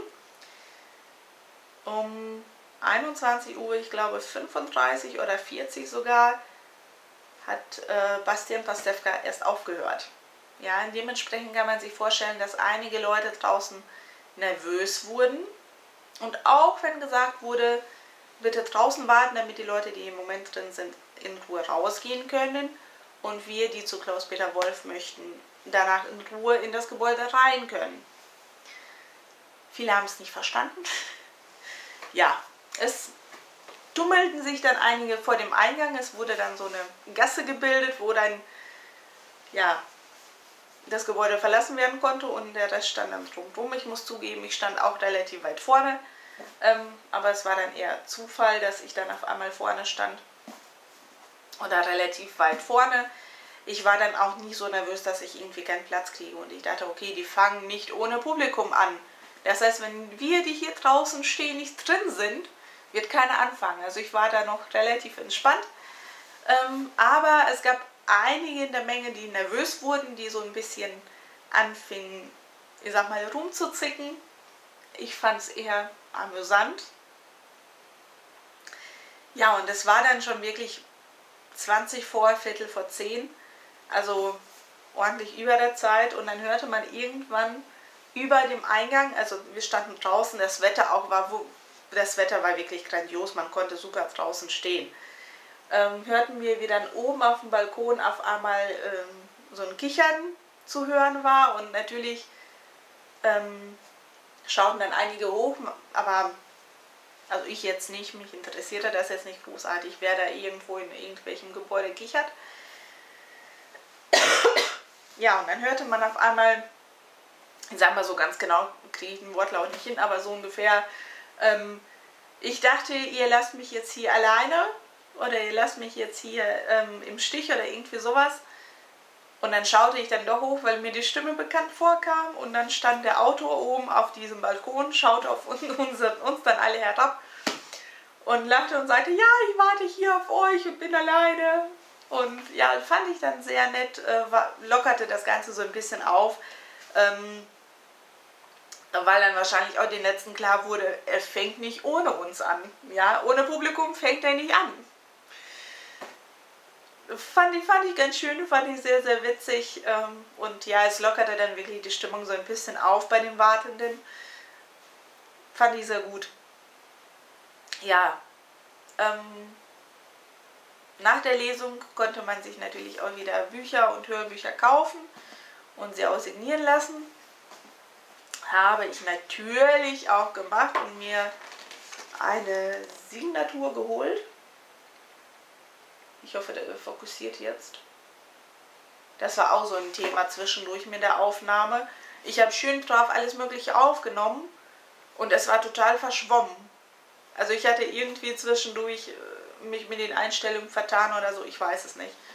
Um 21 Uhr, ich glaube 35 oder 40 sogar, hat Bastian Pastewka erst aufgehört. Ja, und dementsprechend kann man sich vorstellen, dass einige Leute draußen nervös wurden. Und auch wenn gesagt wurde, bitte draußen warten, damit die Leute, die im Moment drin sind, in Ruhe rausgehen können. Und wir, die zu Klaus-Peter Wolf möchten, danach in Ruhe in das Gebäude rein können. Viele haben es nicht verstanden. Ja, es tummelten sich dann einige vor dem Eingang. Es wurde dann so eine Gasse gebildet, wo dann ja, das Gebäude verlassen werden konnte und der Rest stand dann drumherum. Ich muss zugeben, ich stand auch relativ weit vorne, aber es war dann eher Zufall, dass ich dann auf einmal vorne stand oder relativ weit vorne. Ich war dann auch nie so nervös, dass ich irgendwie keinen Platz kriege und ich dachte, okay, die fangen nicht ohne Publikum an. Das heißt, wenn wir, die hier draußen stehen, nicht drin sind, wird keiner anfangen. Also ich war da noch relativ entspannt, aber es gab einige in der Menge, die nervös wurden, die so ein bisschen anfingen, ich sag mal, rumzuzicken. Ich fand es eher amüsant. Ja, und es war dann schon wirklich 20 vor, Viertel vor 10, also ordentlich über der Zeit. Und dann hörte man irgendwann über dem Eingang, also wir standen draußen, das Wetter war wirklich grandios, man konnte super draußen stehen. Hörten wir, wie dann oben auf dem Balkon auf einmal so ein Kichern zu hören war und natürlich schauten dann einige hoch, aber also ich jetzt nicht, mich interessierte das jetzt nicht großartig, wer da irgendwo in irgendwelchem Gebäude kichert. Ja, und dann hörte man auf einmal, ich sag mal so ganz genau, kriege ich den Wortlaut nicht hin, aber so ungefähr, ich dachte, ihr lasst mich jetzt hier alleine oder ihr lasst mich jetzt hier im Stich oder irgendwie sowas. Und dann schaute ich dann doch hoch, weil mir die Stimme bekannt vorkam und dann stand der Autor oben auf diesem Balkon, schaute auf uns dann alle herab und lachte und sagte, ja, ich warte hier auf euch und bin alleine. Und ja, fand ich dann sehr nett, lockerte das Ganze so ein bisschen auf, weil dann wahrscheinlich auch den Letzten klar wurde, er fängt nicht ohne uns an. Ja, ohne Publikum fängt er nicht an. Fand ich ganz schön, fand ich sehr, sehr witzig und ja, es lockerte dann wirklich die Stimmung so ein bisschen auf bei den Wartenden. Fand ich sehr gut. Ja, nach der Lesung konnte man sich natürlich auch wieder Bücher und Hörbücher kaufen und sie auch signieren lassen. Habe ich natürlich auch gemacht und mir eine Signatur geholt. Ich hoffe, der fokussiert jetzt. Das war auch so ein Thema zwischendurch mit der Aufnahme. Ich habe schön drauf alles Mögliche aufgenommen und es war total verschwommen. Also ich hatte irgendwie zwischendurch mich mit den Einstellungen vertan oder so, ich weiß es nicht.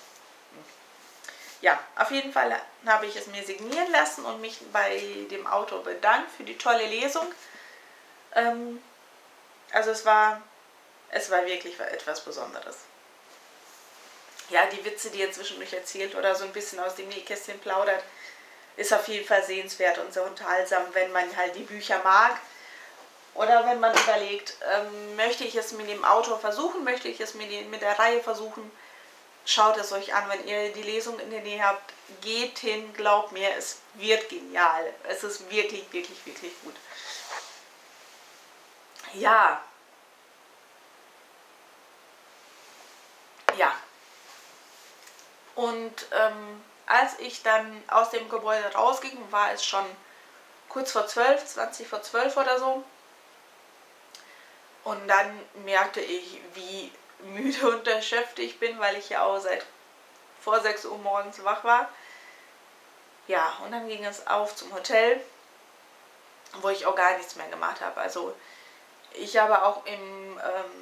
Ja, auf jeden Fall habe ich es mir signieren lassen und mich bei dem Autor bedankt für die tolle Lesung. Also es war Es war wirklich etwas Besonderes. Ja, die Witze, die er zwischendurch erzählt oder so ein bisschen aus dem Nähkästchen plaudert, ist auf jeden Fall sehenswert und sehr unterhaltsam, wenn man halt die Bücher mag. Oder wenn man überlegt, möchte ich es mit dem Autor versuchen, möchte ich es mit der Reihe versuchen, schaut es euch an, wenn ihr die Lesung in der Nähe habt, geht hin, glaubt mir, es wird genial. Es ist wirklich, wirklich, wirklich gut. Ja. Ja. Und als ich dann aus dem Gebäude rausging, war es schon kurz vor 12, 20 vor 12 oder so. Und dann merkte ich, wie müde und erschöpft ich bin, weil ich ja auch seit vor 6 Uhr morgens wach war. Ja, und dann ging es auf zum Hotel, wo ich auch gar nichts mehr gemacht habe. Also ich habe auch in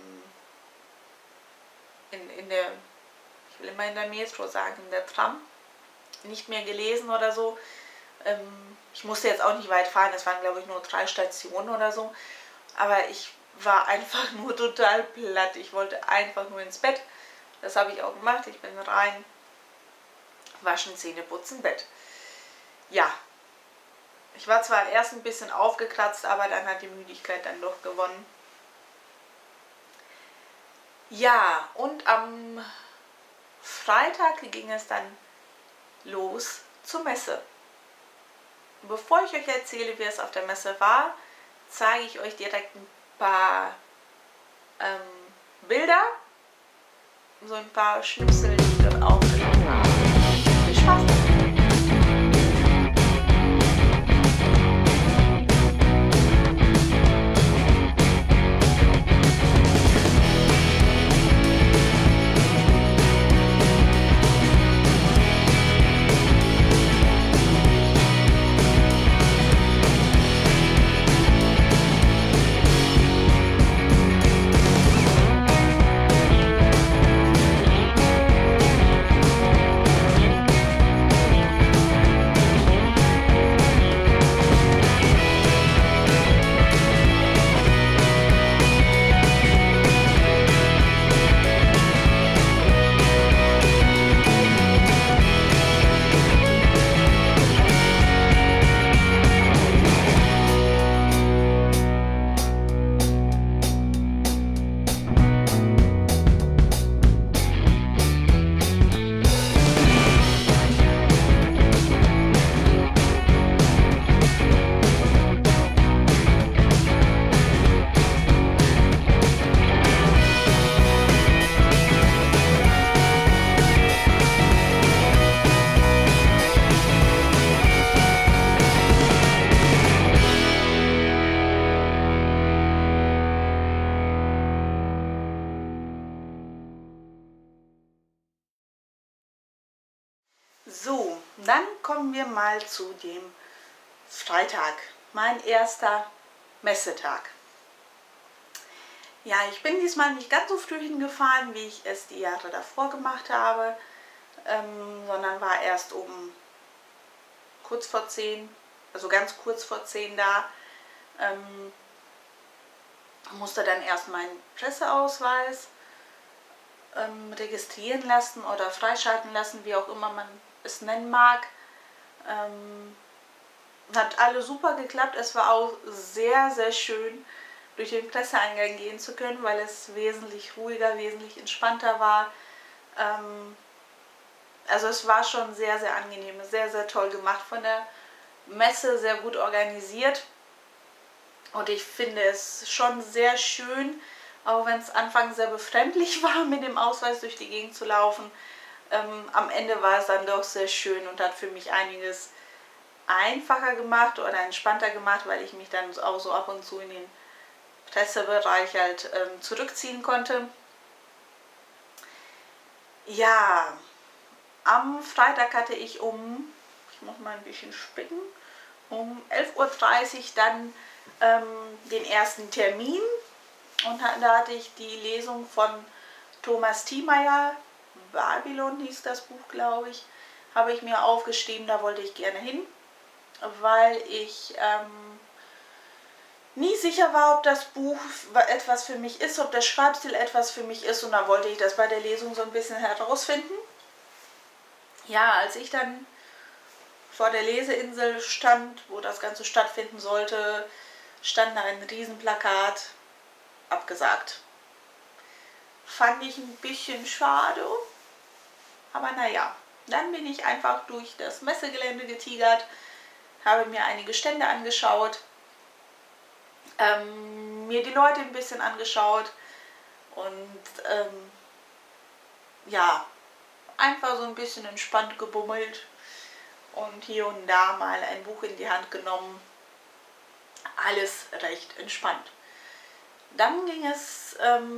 der, ich will immer in der Metro sagen, in der Tram, nicht mehr gelesen oder so. Ich musste jetzt auch nicht weit fahren, es waren glaube ich nur 3 Stationen oder so. Aber ich war einfach nur total platt. Ich wollte einfach nur ins Bett. Das habe ich auch gemacht. Ich bin rein, waschen, Zähne putzen, Bett. Ja, ich war zwar erst ein bisschen aufgekratzt, aber dann hat die Müdigkeit dann doch gewonnen. Ja, und am Freitag ging es dann los zur Messe. Bevor ich euch erzähle, wie es auf der Messe war, zeige ich euch direkt ein paar Bilder, so ein paar Schnipsel, die ich dort aufgenommen habe. Viel Spaß dabei! So, dann kommen wir mal zu dem Freitag, mein erster Messetag. Ja, ich bin diesmal nicht ganz so früh hingefahren, wie ich es die Jahre davor gemacht habe, sondern war erst um kurz vor 10, also ganz kurz vor 10 da. Musste dann erst meinen Presseausweis registrieren lassen oder freischalten lassen, wie auch immer man es nennen mag. Hat alles super geklappt. Es war auch sehr, sehr schön, durch den Presseeingang gehen zu können, weil es wesentlich ruhiger, wesentlich entspannter war. Also es war schon sehr, sehr angenehm, sehr, sehr toll gemacht von der Messe, sehr gut organisiert. Und ich finde es schon sehr schön, auch wenn es anfangs sehr befremdlich war, mit dem Ausweis durch die Gegend zu laufen. Am Ende war es dann doch sehr schön und hat für mich einiges einfacher gemacht oder entspannter gemacht, weil ich mich dann auch so ab und zu in den Pressebereich halt zurückziehen konnte. Ja, am Freitag hatte ich ich muss mal ein bisschen spicken, um 11:30 Uhr dann den ersten Termin. Und da hatte ich die Lesung von Thomas Thiemeyer, Babylon hieß das Buch, glaube ich, habe ich mir aufgeschrieben, da wollte ich gerne hin, weil ich nie sicher war, ob das Buch etwas für mich ist, ob der Schreibstil etwas für mich ist, und da wollte ich das bei der Lesung so ein bisschen herausfinden. Ja, als ich dann vor der Leseinsel stand, wo das Ganze stattfinden sollte, stand da ein Riesenplakat, abgesagt. Fand ich ein bisschen schade, aber naja, dann bin ich einfach durch das Messegelände getigert, habe mir einige Stände angeschaut, mir die Leute ein bisschen angeschaut und ja, einfach so ein bisschen entspannt gebummelt und hier und da mal ein Buch in die Hand genommen. Alles recht entspannt. Dann ging es,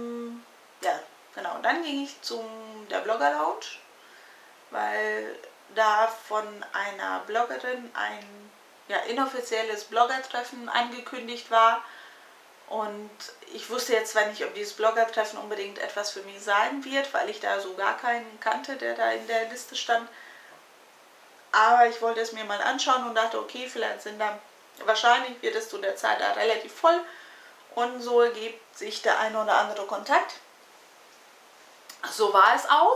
dann ging ich zu der Blogger Lounge, weil da von einer Bloggerin ein inoffizielles Bloggertreffen angekündigt war. Und ich wusste jetzt zwar nicht, ob dieses Bloggertreffen unbedingt etwas für mich sein wird, weil ich da so gar keinen kannte, der da in der Liste stand. Aber ich wollte es mir mal anschauen und dachte, okay, wahrscheinlich wird es zu der Zeit da relativ voll. Und so ergibt sich der eine oder andere Kontakt. So war es auch.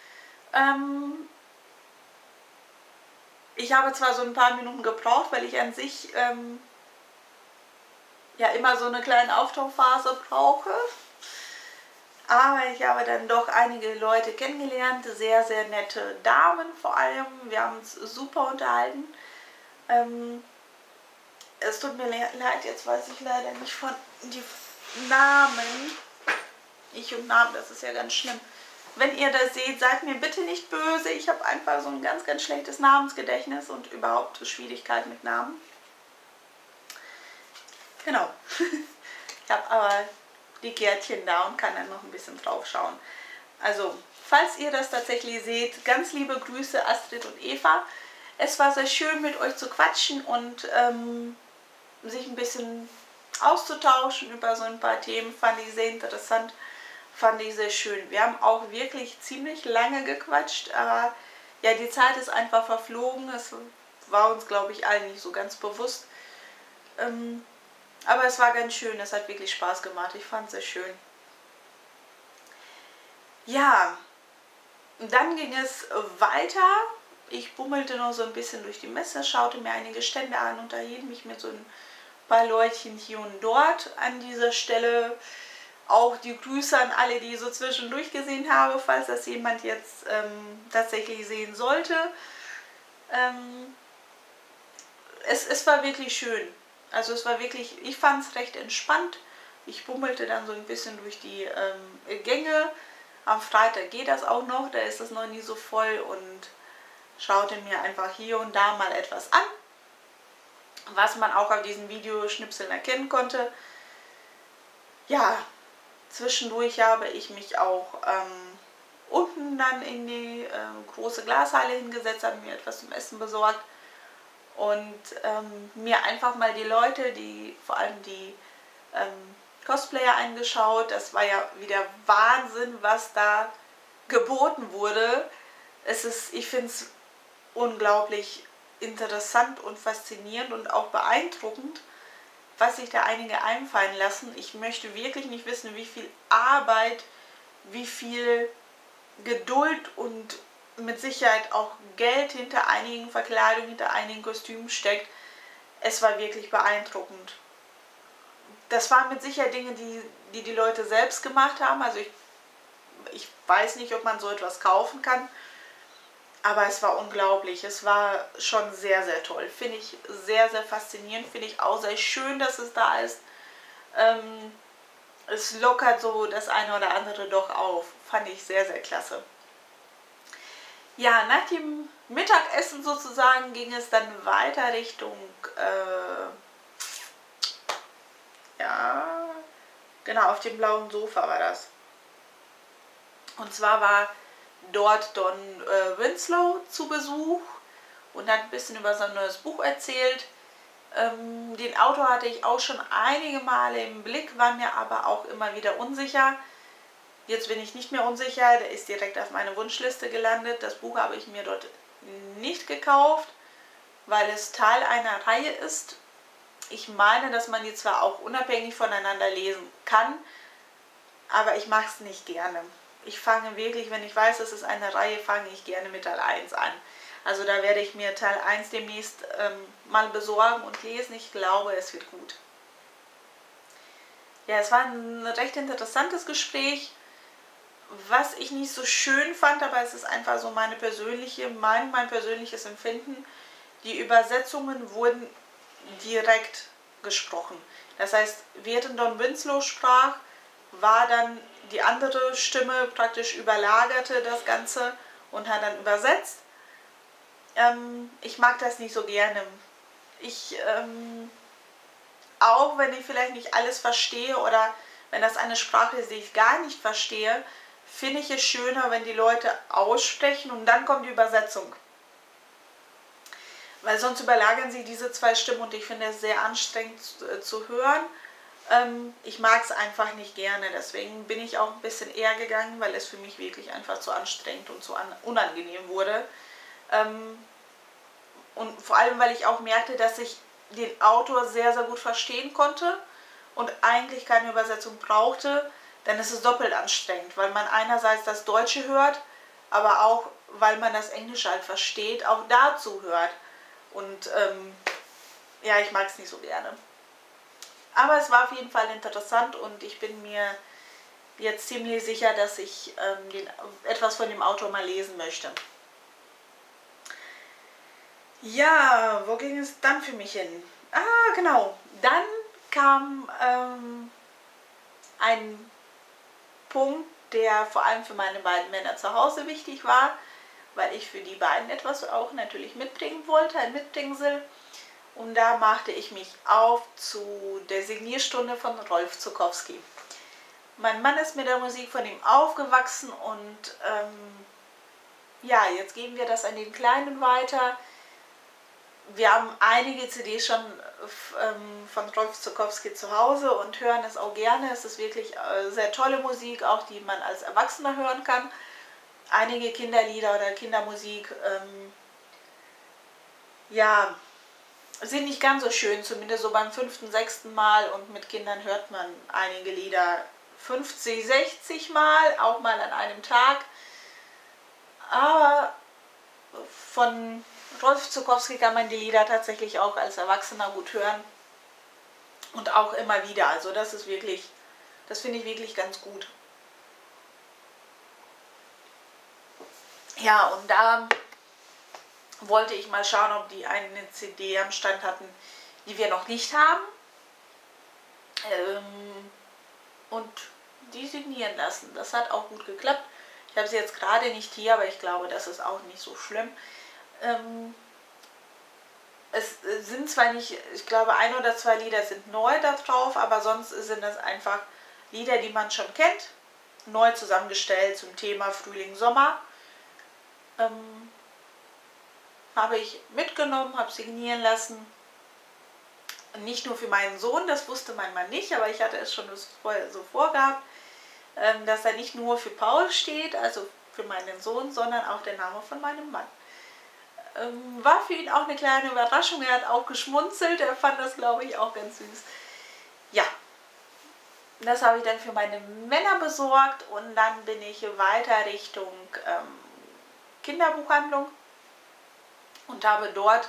Ich habe zwar so ein paar Minuten gebraucht, weil ich an sich immer so eine kleine Auftauchphase brauche. Aber ich habe dann doch einige Leute kennengelernt, sehr, sehr nette Damen vor allem. Wir haben uns super unterhalten. Es tut mir leid, jetzt weiß ich leider nicht von die Namen. Ich und Namen, das ist ja ganz schlimm. Wenn ihr das seht, seid mir bitte nicht böse. Ich habe einfach so ein ganz, ganz schlechtes Namensgedächtnis und überhaupt Schwierigkeit mit Namen. Genau. Ich habe aber die Kärtchen da und kann dann noch ein bisschen drauf schauen. Also, falls ihr das tatsächlich seht, ganz liebe Grüße Astrid und Eva. Es war sehr schön, mit euch zu quatschen und sich ein bisschen auszutauschen über so ein paar Themen. Fand ich sehr interessant, fand ich sehr schön. Wir haben auch wirklich ziemlich lange gequatscht, aber ja, die Zeit ist einfach verflogen. Es war uns, glaube ich, allen nicht so ganz bewusst. Aber es war ganz schön, es hat wirklich Spaß gemacht. Ich fand es sehr schön. Ja, dann ging es weiter. Ich bummelte noch so ein bisschen durch die Messe, schaute mir einige Stände an, unterhielt mich mit so ein paar Leutchen hier und dort an dieser Stelle. Auch die Grüße an alle, die ich so zwischendurch gesehen habe, falls das jemand jetzt tatsächlich sehen sollte. Es war wirklich schön. Also es war wirklich, ich fand es recht entspannt. Ich bummelte dann so ein bisschen durch die Gänge. Am Freitag geht das auch noch, da ist es noch nie so voll, und schaute mir einfach hier und da mal etwas an, was man auch auf diesen Videoschnipseln erkennen konnte. Ja, zwischendurch habe ich mich auch unten dann in die große Glashalle hingesetzt, habe mir etwas zum Essen besorgt und mir einfach mal die Leute, vor allem die Cosplayer angeschaut. Das war ja wieder Wahnsinn, was da geboten wurde. Ich finde es unglaublich interessant und faszinierend und auch beeindruckend, was sich da einige einfallen lassen. Ich möchte wirklich nicht wissen, wie viel Arbeit, wie viel Geduld und mit Sicherheit auch Geld hinter einigen Verkleidungen, hinter einigen Kostümen steckt. Es war wirklich beeindruckend. Das waren mit Sicherheit Dinge, die Leute selbst gemacht haben. Also ich weiß nicht, ob man so etwas kaufen kann. Aber es war unglaublich. Es war schon sehr, sehr toll. Finde ich sehr, sehr faszinierend. Finde ich auch sehr schön, dass es da ist. Es lockert so das eine oder andere doch auf. Fand ich sehr, sehr klasse. Ja, nach dem Mittagessen sozusagen ging es dann weiter Richtung, auf dem blauen Sofa war das. Und zwar war dort Don Winslow zu Besuch und hat ein bisschen über sein neues Buch erzählt. Den Autor hatte ich auch schon einige Male im Blick, war mir aber auch immer wieder unsicher. Jetzt bin ich nicht mehr unsicher, der ist direkt auf meine Wunschliste gelandet. Das Buch habe ich mir dort nicht gekauft, weil es Teil einer Reihe ist. Ich meine, dass man die zwar auch unabhängig voneinander lesen kann, aber ich mache es nicht gerne. Ich fange wirklich, wenn ich weiß, es ist eine Reihe, fange ich gerne mit Teil 1 an. Also da werde ich mir Teil 1 demnächst mal besorgen und lesen. Ich glaube, es wird gut. Ja, es war ein recht interessantes Gespräch, was ich nicht so schön fand, aber es ist einfach so meine persönliche Meinung, mein persönliches Empfinden. Die Übersetzungen wurden direkt gesprochen. Das heißt, während Don Winslow sprach, war dann die andere Stimme praktisch überlagerte das Ganze und hat dann übersetzt. Ich mag das nicht so gerne. Auch wenn ich vielleicht nicht alles verstehe oder wenn das eine Sprache ist, die ich gar nicht verstehe, finde ich es schöner, wenn die Leute aussprechen und dann kommt die Übersetzung. Weil sonst überlagern sie diese zwei Stimmen und ich finde es sehr anstrengend zu hören. Ich mag es einfach nicht gerne, deswegen bin ich auch ein bisschen eher gegangen, weil es für mich wirklich einfach zu anstrengend und zu unangenehm wurde. Und vor allem, weil ich auch merkte, dass ich den Autor sehr, sehr gut verstehen konnte und eigentlich keine Übersetzung brauchte, dann ist es doppelt anstrengend, weil man einerseits das Deutsche hört, aber auch, weil man das Englische halt versteht, auch dazu hört. Und ja, ich mag es nicht so gerne. Aber es war auf jeden Fall interessant und ich bin mir jetzt ziemlich sicher, dass ich etwas von dem Autor mal lesen möchte. Ja, wo ging es dann für mich hin? Ah, genau. Dann kam ein Punkt, der vor allem für meine beiden Männer zu Hause wichtig war, weil ich für die beiden etwas auch natürlich mitbringen wollte, ein Mitbringsel. Und da machte ich mich auf zu der Signierstunde von Rolf Zuckowski. Mein Mann ist mit der Musik von ihm aufgewachsen und ja, jetzt geben wir das an den Kleinen weiter. Wir haben einige CDs schon von Rolf Zuckowski zu Hause und hören es auch gerne. Es ist wirklich sehr tolle Musik, auch die man als Erwachsener hören kann. Einige Kinderlieder oder Kindermusik, ja, sind nicht ganz so schön, zumindest so beim 5., 6. Mal, und mit Kindern hört man einige Lieder 50, 60 Mal, auch mal an einem Tag. Aber von Rolf Zuckowski kann man die Lieder tatsächlich auch als Erwachsener gut hören und auch immer wieder. Also das ist wirklich, das finde ich wirklich ganz gut. Ja, und da wollte ich mal schauen, ob die eine CD am Stand hatten, die wir noch nicht haben. Und die signieren lassen. Das hat auch gut geklappt. Ich habe sie jetzt gerade nicht hier, aber ich glaube, das ist auch nicht so schlimm. Es sind zwar nicht, ich glaube 1 oder 2 Lieder sind neu da drauf, aber sonst sind das einfach Lieder, die man schon kennt, neu zusammengestellt zum Thema Frühling, Sommer. Habe ich mitgenommen, habe signieren lassen. Nicht nur für meinen Sohn, das wusste mein Mann nicht, aber ich hatte es schon vorher so vorgehabt, dass er nicht nur für Paul steht, also für meinen Sohn, sondern auch der Name von meinem Mann. War für ihn auch eine kleine Überraschung, er hat auch geschmunzelt, er fand das, glaube ich, auch ganz süß. Ja, das habe ich dann für meine Männer besorgt und dann bin ich weiter Richtung Kinderbuchhandlung und habe dort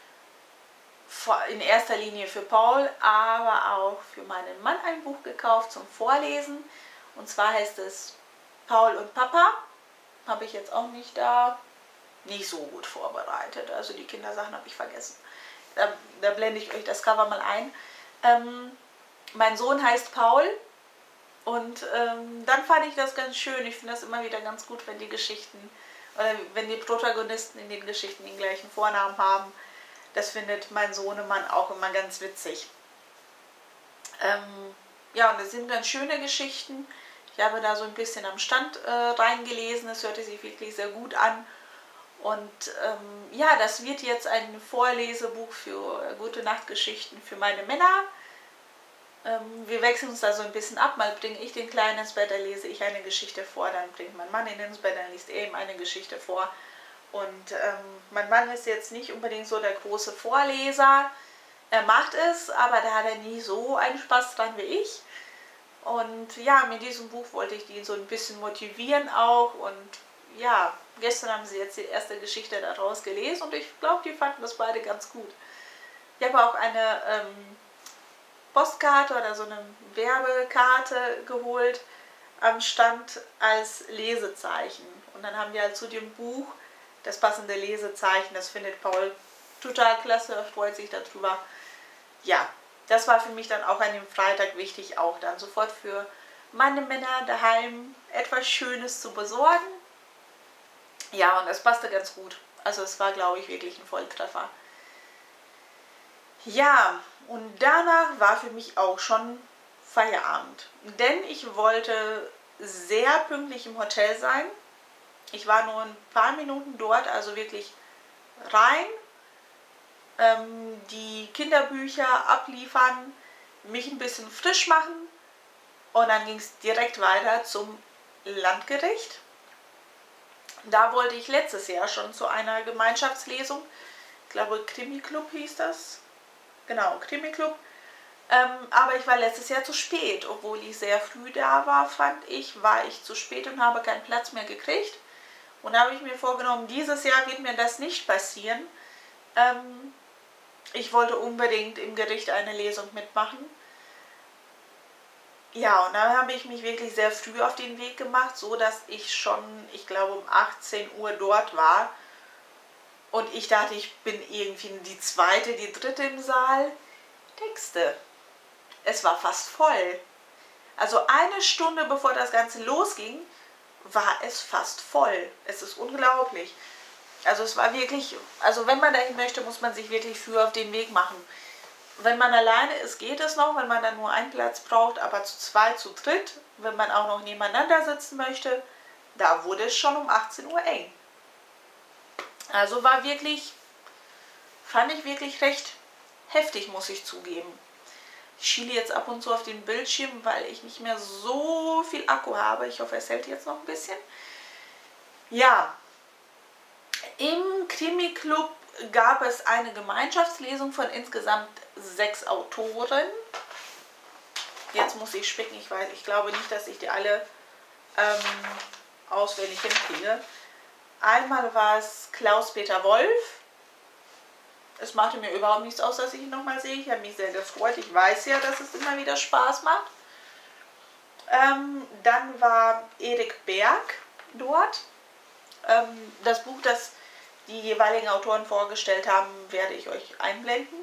in erster Linie für Paul, aber auch für meinen Mann ein Buch gekauft zum Vorlesen. Und zwar heißt es Paul und Papa. Habe ich jetzt auch nicht so gut vorbereitet. Also die Kindersachen habe ich vergessen. Da blende ich euch das Cover mal ein. Mein Sohn heißt Paul und dann fand ich das ganz schön. Ich finde das immer wieder ganz gut, wenn die Geschichten, wenn die Protagonisten in den Geschichten den gleichen Vornamen haben. Das findet mein Sohnemann auch immer ganz witzig. Ja, und das sind ganz schöne Geschichten. Ich habe da so ein bisschen am Stand reingelesen. Es hörte sich wirklich sehr gut an. Und ja, das wird jetzt ein Vorlesebuch für gute Nachtgeschichten für meine Männer. Wir wechseln uns da so ein bisschen ab. Mal bringe ich den Kleinen ins Bett, dann lese ich eine Geschichte vor. Dann bringt mein Mann ihn ins Bett, dann liest er ihm eine Geschichte vor. Und mein Mann ist jetzt nicht unbedingt so der große Vorleser. Er macht es, aber da hat er nie so einen Spaß dran wie ich. Und ja, mit diesem Buch wollte ich die so ein bisschen motivieren auch. Und ja, gestern haben sie jetzt die erste Geschichte daraus gelesen und ich glaube, die fanden das beide ganz gut. Ich habe auch eine Postkarte oder so eine Werbekarte geholt am Stand als Lesezeichen. Und dann haben wir halt zu dem Buch das passende Lesezeichen. Das findet Paul total klasse, er freut sich darüber. Ja, das war für mich dann auch an dem Freitag wichtig, auch dann sofort für meine Männer daheim etwas Schönes zu besorgen. Ja, und das passte ganz gut. Also es war, glaube ich, wirklich ein Volltreffer. Ja, und danach war für mich auch schon Feierabend. Denn ich wollte sehr pünktlich im Hotel sein. Ich war nur ein paar Minuten dort, also wirklich rein, die Kinderbücher abliefern, mich ein bisschen frisch machen und dann ging es direkt weiter zum Landgericht. Da wollte ich letztes Jahr schon zu einer Gemeinschaftslesung, ich glaube Krimi-Club hieß das, genau, Krimi-Club, aber ich war letztes Jahr zu spät, obwohl ich sehr früh da war, war ich zu spät und habe keinen Platz mehr gekriegt. Und da habe ich mir vorgenommen, dieses Jahr wird mir das nicht passieren. Ich wollte unbedingt im Gericht eine Lesung mitmachen. Ja, und dann habe ich mich wirklich sehr früh auf den Weg gemacht, so dass ich schon, ich glaube, um 18 Uhr dort war. Und ich dachte, ich bin irgendwie die zweite, die dritte im Saal. Texte. Es war fast voll. Also eine Stunde bevor das Ganze losging, war es fast voll. Es ist unglaublich. Also es war wirklich, also wenn man dahin möchte, muss man sich wirklich früh auf den Weg machen. Wenn man alleine ist, geht es noch, wenn man dann nur einen Platz braucht, aber zu zweit, zu dritt, wenn man auch noch nebeneinander sitzen möchte, da wurde es schon um 18 Uhr eng. Also war wirklich, fand ich wirklich recht heftig, muss ich zugeben. Ich schiele jetzt ab und zu auf den Bildschirm, weil ich nicht mehr so viel Akku habe. Ich hoffe, es hält jetzt noch ein bisschen. Ja, im Krimi-Club gab es eine Gemeinschaftslesung von insgesamt 6 Autoren. Jetzt muss ich spicken, ich glaube nicht, dass ich die alle auswendig hinkriege. Einmal war es Klaus-Peter Wolf. Es machte mir überhaupt nichts aus, dass ich ihn nochmal sehe. Ich habe mich sehr gefreut. Ich weiß ja, dass es immer wieder Spaß macht. Dann war Erik Berg dort. Das Buch, das die jeweiligen Autoren vorgestellt haben, werde ich euch einblenden.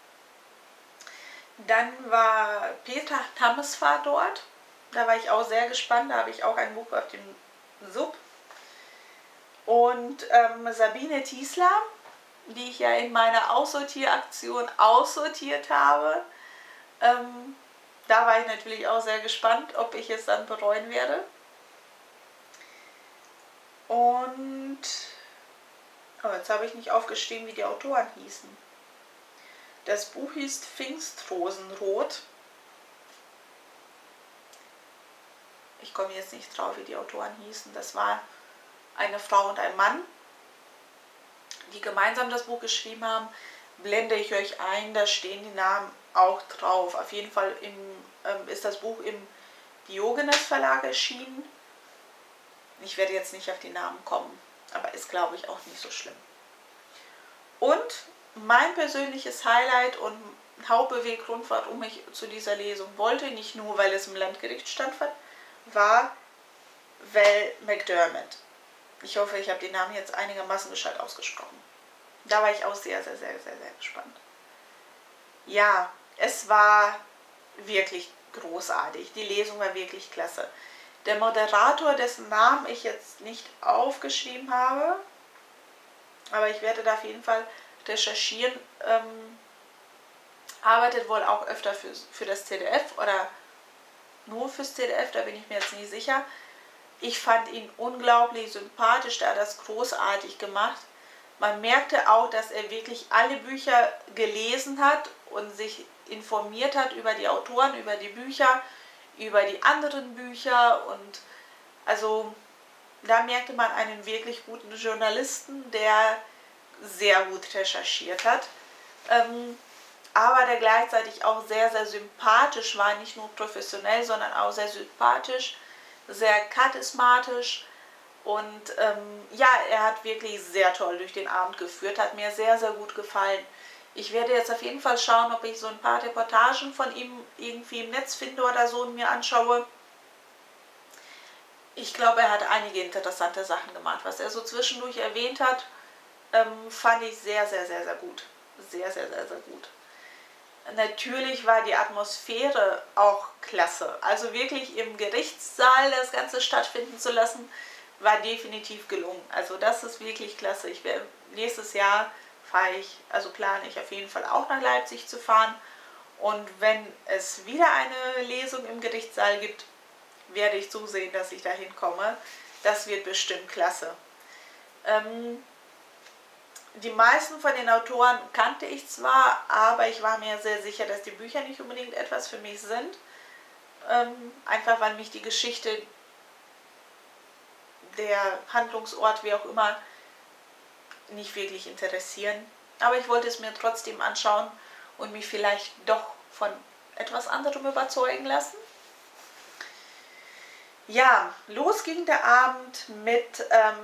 Dann war Peter Tamesfahr dort. Da war ich auch sehr gespannt. Da habe ich auch ein Buch auf dem Sub. Und Sabine Tiesler, die ich ja in meiner Aussortieraktion aussortiert habe. Da war ich natürlich auch sehr gespannt, ob ich es dann bereuen werde. Und jetzt habe ich nicht aufgeschrieben, wie die Autoren hießen. Das Buch hieß Pfingstrosenrot. Ich komme jetzt nicht drauf, wie die Autoren hießen. Das war eine Frau und ein Mann, die gemeinsam das Buch geschrieben haben. Blende ich euch ein, da stehen die Namen auch drauf. Auf jeden Fall ist das Buch im Diogenes Verlag erschienen. Ich werde jetzt nicht auf die Namen kommen, aber ist, glaube ich, auch nicht so schlimm. Und mein persönliches Highlight und Hauptbeweggrund, warum ich zu dieser Lesung wollte, nicht nur, weil es im Landgericht stattfand, war Val McDermid. Ich hoffe, ich habe den Namen jetzt einigermaßen gescheit ausgesprochen. Da war ich auch sehr, sehr, sehr, sehr, sehr gespannt. Ja, es war wirklich großartig. Die Lesung war wirklich klasse. Der Moderator, dessen Namen ich jetzt nicht aufgeschrieben habe, aber ich werde da auf jeden Fall recherchieren, arbeitet wohl auch öfter für das ZDF oder nur fürs ZDF, da bin ich mir jetzt nicht sicher. Ich fand ihn unglaublich sympathisch, der hat das großartig gemacht. Man merkte auch, dass er wirklich alle Bücher gelesen hat und sich informiert hat über die Autoren, über die Bücher, über die anderen Bücher. Und also da merkte man einen wirklich guten Journalisten, der sehr gut recherchiert hat. aber der gleichzeitig auch sehr, sehr sympathisch war, nicht nur professionell, sondern auch sehr sympathisch, sehr charismatisch. Und ja, er hat wirklich sehr toll durch den Abend geführt, hat mir sehr, sehr gut gefallen. Ich werde jetzt auf jeden Fall schauen, ob ich so ein paar Reportagen von ihm irgendwie im Netz finde oder so und mir anschaue. Ich glaube, er hat einige interessante Sachen gemacht. Was er so zwischendurch erwähnt hat, fand ich sehr, sehr, sehr, sehr gut. Sehr, sehr, sehr, sehr gut. Natürlich war die Atmosphäre auch klasse. Also wirklich im Gerichtssaal das Ganze stattfinden zu lassen, war definitiv gelungen. Also das ist wirklich klasse. Nächstes Jahr plane ich auf jeden Fall auch nach Leipzig zu fahren. Und wenn es wieder eine Lesung im Gerichtssaal gibt, werde ich zusehen, dass ich da hinkomme. Das wird bestimmt klasse. Die meisten von den Autoren kannte ich zwar, aber ich war mir sehr sicher, dass die Bücher nicht unbedingt etwas für mich sind. Einfach weil mich die Geschichte, der Handlungsort, wie auch immer, nicht wirklich interessieren. Aber ich wollte es mir trotzdem anschauen und mich vielleicht doch von etwas anderem überzeugen lassen. Ja, los ging der Abend mit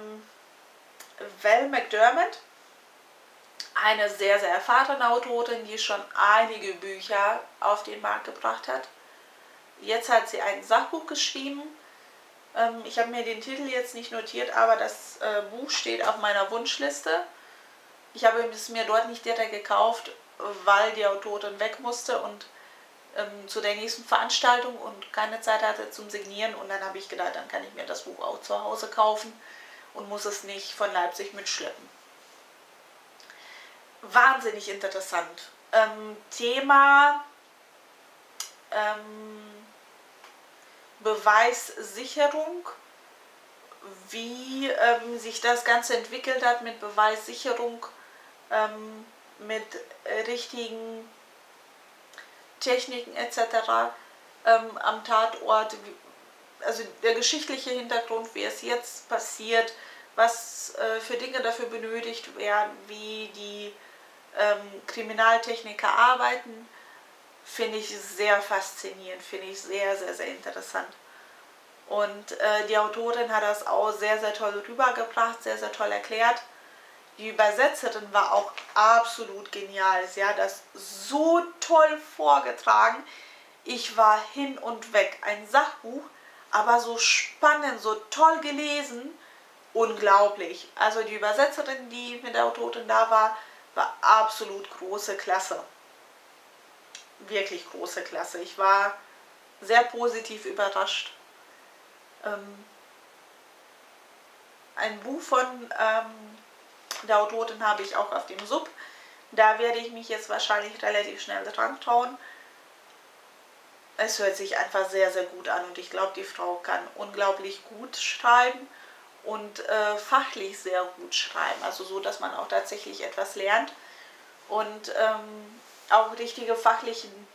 Val McDermid, eine sehr, sehr erfahrene Autorin, die schon einige Bücher auf den Markt gebracht hat. Jetzt hat sie ein Sachbuch geschrieben. Ich habe mir den Titel jetzt nicht notiert, aber das Buch steht auf meiner Wunschliste. Ich habe es mir dort nicht direkt gekauft, weil die Autorin weg musste und zu der nächsten Veranstaltung und keine Zeit hatte zum Signieren. Und dann habe ich gedacht, dann kann ich mir das Buch auch zu Hause kaufen und muss es nicht von Leipzig mitschleppen. Wahnsinnig interessant. Thema Beweissicherung, wie sich das Ganze entwickelt hat mit Beweissicherung, mit richtigen Techniken etc. Am Tatort, also der geschichtliche Hintergrund, wie es jetzt passiert, was für Dinge dafür benötigt werden, wie die Kriminaltechniker arbeiten, finde ich sehr faszinierend, finde ich sehr, sehr, sehr interessant. Und die Autorin hat das auch sehr, sehr toll rübergebracht, sehr, sehr toll erklärt. Die Übersetzerin war auch absolut genial. Sie hat das so toll vorgetragen. Ich war hin und weg. Ein Sachbuch, aber so spannend, so toll gelesen. Unglaublich. Also die Übersetzerin, die mit der Autorin da war, war absolut große Klasse. Wirklich große Klasse. Ich war sehr positiv überrascht. Ein Buch von der Autorin habe ich auch auf dem Sub. Da werde ich mich jetzt wahrscheinlich relativ schnell dran trauen. Es hört sich einfach sehr, sehr gut an und ich glaube, die Frau kann unglaublich gut schreiben und fachlich sehr gut schreiben. Also so, dass man auch tatsächlich etwas lernt und auch richtige fachlichen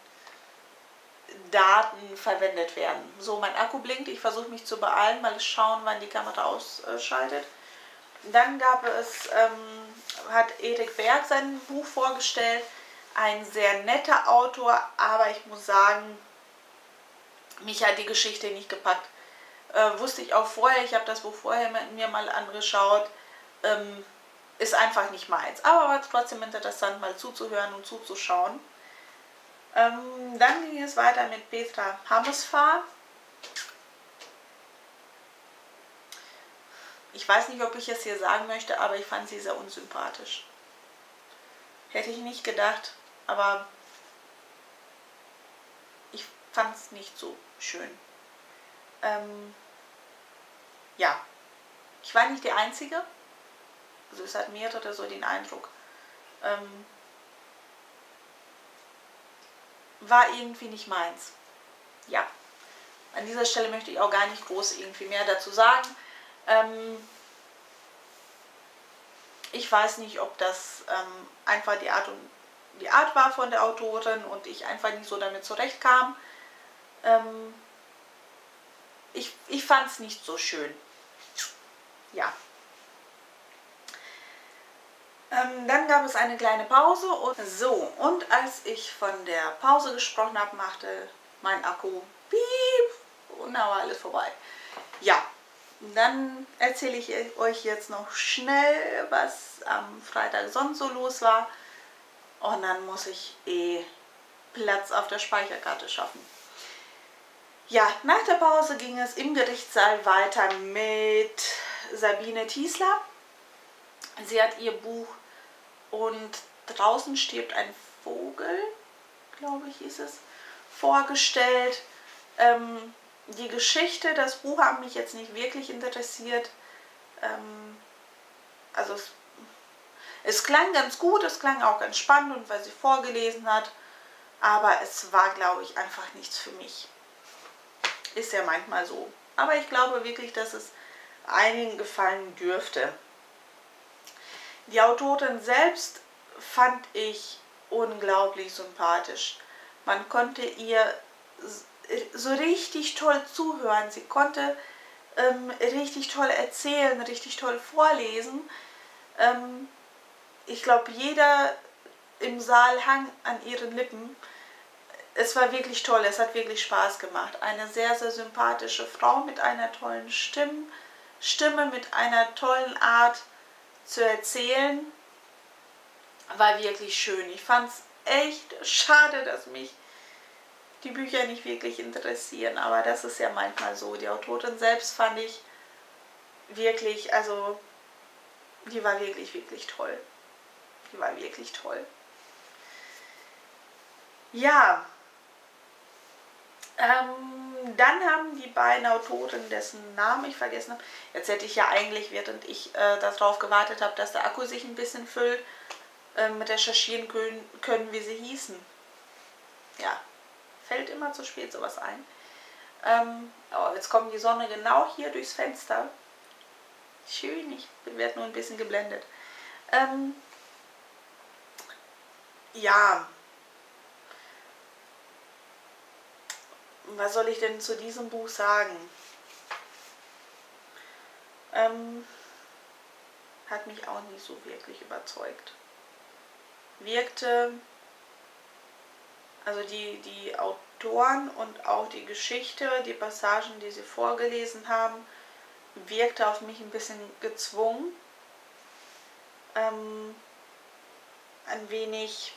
Daten verwendet werden. So, mein Akku blinkt, ich versuche mich zu beeilen, mal schauen, wann die Kamera ausschaltet. Dann gab es, hat Erik Berg sein Buch vorgestellt, ein sehr netter Autor, aber ich muss sagen, mich hat die Geschichte nicht gepackt. Wusste ich auch vorher, ich habe das Buch vorher mir mal angeschaut, ist einfach nicht meins. Aber war trotzdem interessant, mal zuzuhören und zuzuschauen. Dann ging es weiter mit Petra Hammesfahr. Ich weiß nicht, ob ich es hier sagen möchte, aber ich fand sie sehr unsympathisch. Hätte ich nicht gedacht, aber ich fand es nicht so schön. Ja, ich war nicht die Einzige. Also es hat mehrere so den Eindruck. War irgendwie nicht meins. Ja, an dieser Stelle möchte ich auch gar nicht groß irgendwie mehr dazu sagen. Ich weiß nicht, ob das einfach die Art war von der Autorin und ich einfach nicht so damit zurechtkam. Ich fand es nicht so schön. Ja. Dann gab es eine kleine Pause und als ich von der Pause gesprochen habe, machte mein Akku piep und da war alles vorbei. Ja, dann erzähle ich euch jetzt noch schnell, was am Freitag sonst so los war und dann muss ich Platz auf der Speicherkarte schaffen. Ja, nach der Pause ging es im Gerichtssaal weiter mit Sabine Tiesler. Sie hat ihr Buch "Und draußen stirbt ein Vogel", glaube ich, hieß es, vorgestellt. Die Geschichte, das Buch hat mich jetzt nicht wirklich interessiert. Also es klang ganz gut, es klang auch ganz spannend und weil sie vorgelesen hat, aber es war, glaube ich, einfach nichts für mich. Ist ja manchmal so. Aber ich glaube wirklich, dass es einigen gefallen dürfte. Die Autorin selbst fand ich unglaublich sympathisch. Man konnte ihr so richtig toll zuhören. Sie konnte richtig toll erzählen, richtig toll vorlesen. Ich glaube, jeder im Saal hang an ihren Lippen. Es war wirklich toll, es hat wirklich Spaß gemacht. Eine sehr, sehr sympathische Frau mit einer tollen Stimme, mit einer tollen Art zu erzählen. War wirklich schön. Ich fand es echt schade, dass mich die Bücher nicht wirklich interessieren, aber das ist ja manchmal so. Die Autorin selbst fand ich wirklich, also die war wirklich, wirklich toll. Die war wirklich toll. Ja, dann haben die beiden Autoren, dessen Namen ich vergessen habe, jetzt hätte ich ja eigentlich, während ich darauf gewartet habe, dass der Akku sich ein bisschen füllt, recherchieren können, wie sie hießen. Ja, fällt immer zu spät sowas ein. Oh, jetzt kommt die Sonne genau hier durchs Fenster. Schön, ich werde nur ein bisschen geblendet. Ja, was soll ich denn zu diesem Buch sagen? Hat mich auch nicht so wirklich überzeugt. Wirkte, also die Autoren und auch die Geschichte, die Passagen, die sie vorgelesen haben, wirkte auf mich ein bisschen gezwungen. Ein wenig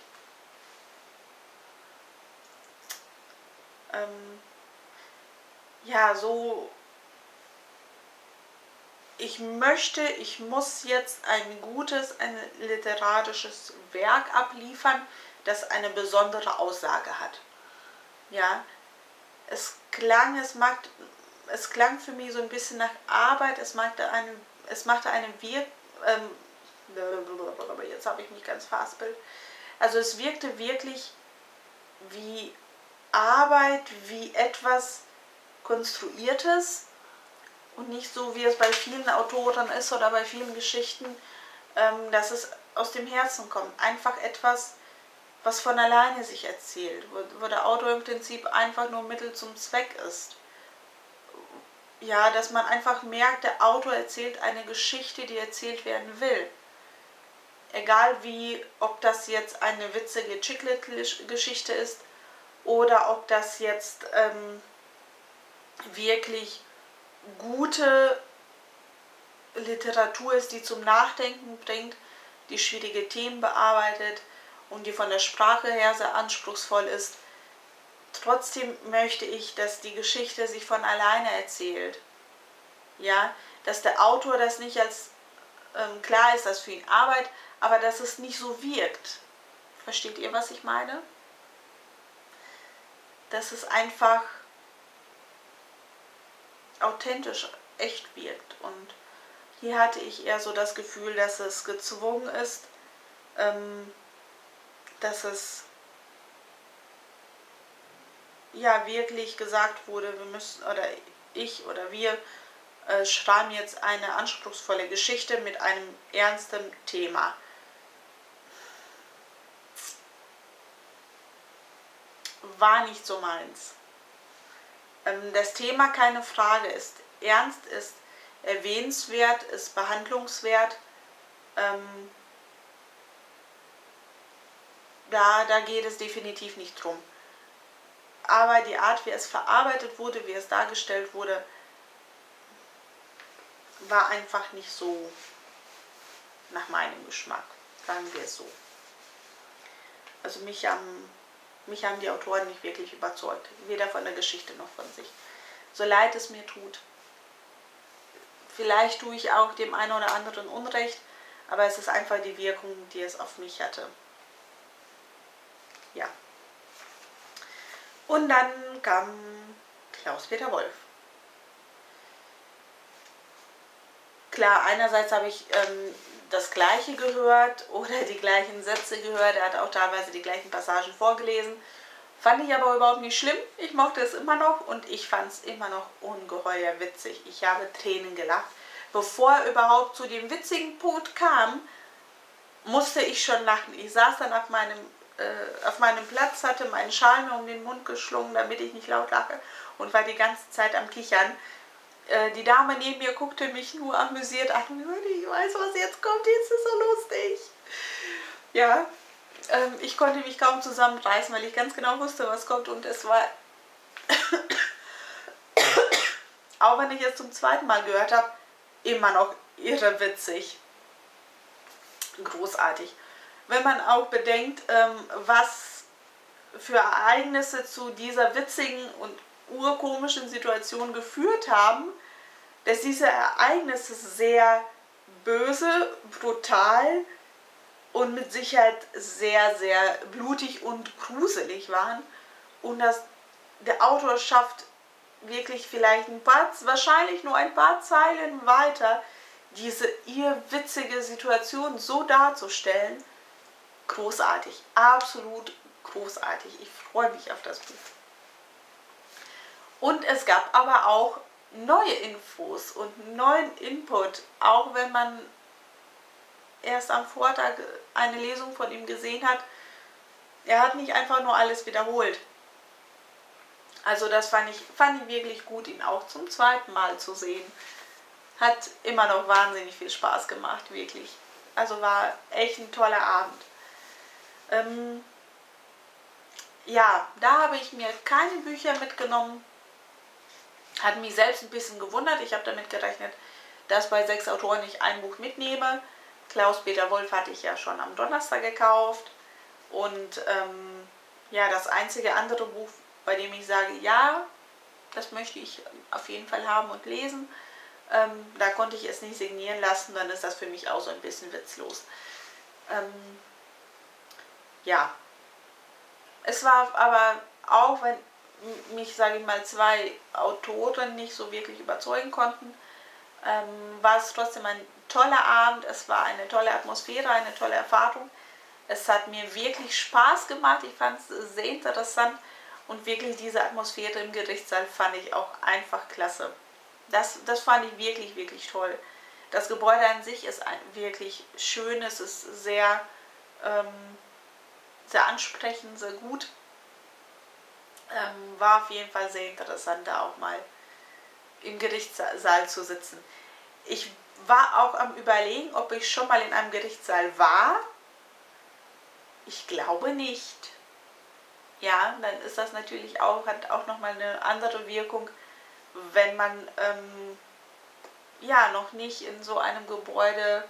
ja, so, ich muss jetzt ein literarisches Werk abliefern, das eine besondere Aussage hat. Ja, es klang für mich so ein bisschen nach Arbeit, es machte eine jetzt habe ich mich ganz verhaspelt. Also es wirkte wirklich wie Arbeit, wie etwas Konstruiertes und nicht so, wie es bei vielen Autoren ist oder bei vielen Geschichten, dass es aus dem Herzen kommt. Einfach etwas, was von alleine sich erzählt, wo der Autor im Prinzip einfach nur Mittel zum Zweck ist. Ja, dass man einfach merkt, der Autor erzählt eine Geschichte, die erzählt werden will. Egal wie, ob das jetzt eine witzige Chick-Lit-Geschichte ist oder ob das jetzt wirklich gute Literatur ist, die zum Nachdenken bringt, die schwierige Themen bearbeitet und die von der Sprache her sehr anspruchsvoll ist. Trotzdem möchte ich, dass die Geschichte sich von alleine erzählt. Ja, dass der Autor das nicht als, klar ist das für ihn Arbeit, aber dass es nicht so wirkt. Versteht ihr, was ich meine? Dass es einfach authentisch, echt wirkt. Und hier hatte ich eher so das Gefühl, dass es gezwungen ist, dass es ja wirklich gesagt wurde, wir müssen, oder ich oder wir schreiben jetzt eine anspruchsvolle Geschichte mit einem ernsten Thema. War nicht so meins. Das Thema, keine Frage, ist ernst, ist erwähnenswert, ist behandlungswert. Da geht es definitiv nicht drum. Aber die Art, wie es verarbeitet wurde, wie es dargestellt wurde, war einfach nicht so nach meinem Geschmack, sagen wir es so. Also mich haben die Autoren nicht wirklich überzeugt, weder von der Geschichte noch von sich. So leid es mir tut. Vielleicht tue ich auch dem einen oder anderen Unrecht, aber es ist einfach die Wirkung, die es auf mich hatte. Ja. Und dann kam Klaus-Peter Wolf. Klar, einerseits habe ich das Gleiche gehört oder die gleichen Sätze gehört. Er hat auch teilweise die gleichen Passagen vorgelesen. Fand ich aber überhaupt nicht schlimm. Ich mochte es immer noch und ich fand es immer noch ungeheuer witzig. Ich habe Tränen gelacht. Bevor er überhaupt zu dem witzigen Punkt kam, musste ich schon lachen. Ich saß dann auf meinem Platz, hatte meinen Schal mir um den Mund geschlungen, damit ich nicht laut lache und war die ganze Zeit am Kichern. Die Dame neben mir guckte mich nur amüsiert an und sagte, ich weiß, was jetzt kommt, jetzt ist es so lustig. Ja, ich konnte mich kaum zusammenreißen, weil ich ganz genau wusste, was kommt und es war, auch wenn ich es zum zweiten Mal gehört habe, immer noch irre witzig. Großartig. Wenn man auch bedenkt, was für Ereignisse zu dieser witzigen und urkomischen Situation geführt haben, dass diese Ereignisse sehr böse, brutal und mit Sicherheit sehr, sehr blutig und gruselig waren und dass der Autor schafft, wirklich vielleicht wahrscheinlich nur ein paar Zeilen weiter, diese irrwitzige Situation so darzustellen. Großartig, absolut großartig. Ich freue mich auf das Buch. Und es gab aber auch neue Infos und neuen Input, auch wenn man erst am Vortag eine Lesung von ihm gesehen hat. Er hat nicht einfach nur alles wiederholt. Also das fand ich wirklich gut, ihn auch zum zweiten Mal zu sehen. Hat immer noch wahnsinnig viel Spaß gemacht, wirklich. Also war echt ein toller Abend. Ja, da habe ich mir keine Bücher mitgenommen. Hat mich selbst ein bisschen gewundert. Ich habe damit gerechnet, dass bei 6 Autoren ich ein Buch mitnehme. Klaus-Peter Wolf hatte ich ja schon am Donnerstag gekauft. Und ja, das einzige andere Buch, bei dem ich sage, ja, das möchte ich auf jeden Fall haben und lesen, da konnte ich es nicht signieren lassen, dann ist das für mich auch so ein bisschen witzlos. Ja, es war aber auch, wenn mich, sage ich mal, 2 Autoren nicht so wirklich überzeugen konnten, war es trotzdem ein toller Abend, es war eine tolle Atmosphäre, eine tolle Erfahrung. Es hat mir wirklich Spaß gemacht, ich fand es sehr interessant und wirklich diese Atmosphäre im Gerichtssaal fand ich auch einfach klasse. Das fand ich wirklich, wirklich toll. Das Gebäude an sich ist wirklich schön, es ist sehr, sehr ansprechend, sehr gut. War auf jeden Fall sehr interessant, da auch mal im Gerichtssaal zu sitzen. Ich war auch am Überlegen, ob ich schon mal in einem Gerichtssaal war. Ich glaube nicht. Ja, dann ist das natürlich auch, hat auch nochmal eine andere Wirkung, wenn man ja noch nicht in so einem Gebäude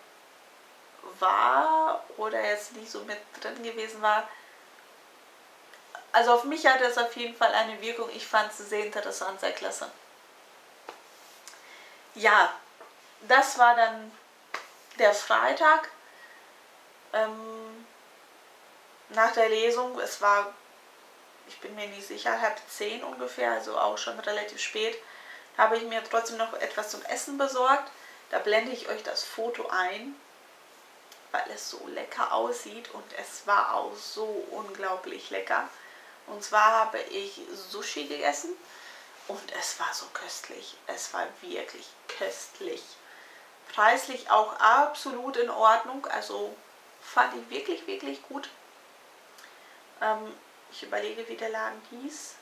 war oder jetzt nicht so mit drin gewesen war. Also auf mich hatte es auf jeden Fall eine Wirkung. Ich fand es sehr interessant, sehr klasse. Ja, das war dann der Freitag. Nach der Lesung, es war, ich bin mir nicht sicher, 9:30 ungefähr, also auch schon relativ spät, habe ich mir trotzdem noch etwas zum Essen besorgt. Da blende ich euch das Foto ein, weil es so lecker aussieht und es war auch so unglaublich lecker. Und zwar habe ich Sushi gegessen und es war so köstlich. Es war wirklich köstlich. Preislich auch absolut in Ordnung, also fand ich wirklich, wirklich gut. Ich überlege, wie der Laden hieß.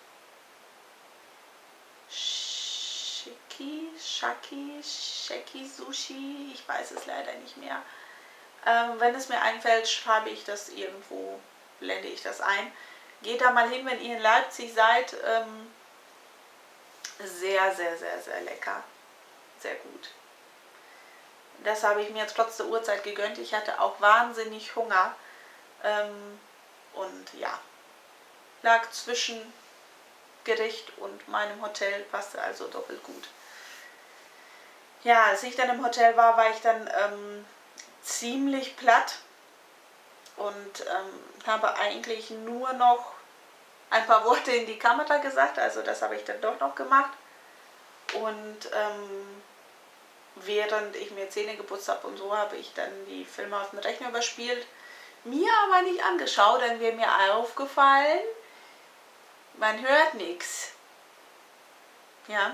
Sheki Sushi, ich weiß es leider nicht mehr. Wenn es mir einfällt, schreibe ich das irgendwo blende ich das ein. Geht da mal hin, wenn ihr in Leipzig seid. Sehr, sehr, sehr, sehr lecker. Sehr gut. Das habe ich mir jetzt trotz der Uhrzeit gegönnt. Ich hatte auch wahnsinnig Hunger. Und ja, lag zwischen Gericht und meinem Hotel, passte also doppelt gut. Ja, als ich dann im Hotel war, war ich dann ziemlich platt und habe eigentlich nur noch ein paar Worte in die Kamera gesagt, also das habe ich dann doch noch gemacht. Und während ich mir Zähne geputzt habe und so, habe ich dann die Filme auf dem Rechner überspielt. Mir aber nicht angeschaut, dann wäre mir aufgefallen, man hört nichts. Ja.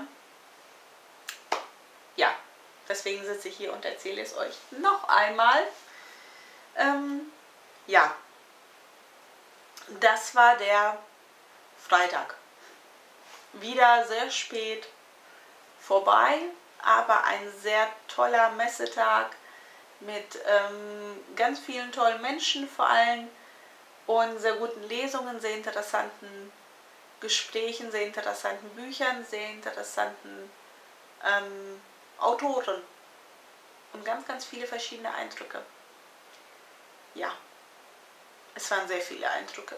Ja, deswegen sitze ich hier und erzähle es euch noch einmal. Ja, das war der Freitag. Wieder sehr spät vorbei, aber ein sehr toller Messetag mit ganz vielen tollen Menschen vor allem und sehr guten Lesungen, sehr interessanten Gesprächen, sehr interessanten Büchern, sehr interessanten Autoren und ganz, ganz viele verschiedene Eindrücke. Ja, es waren sehr viele Eindrücke.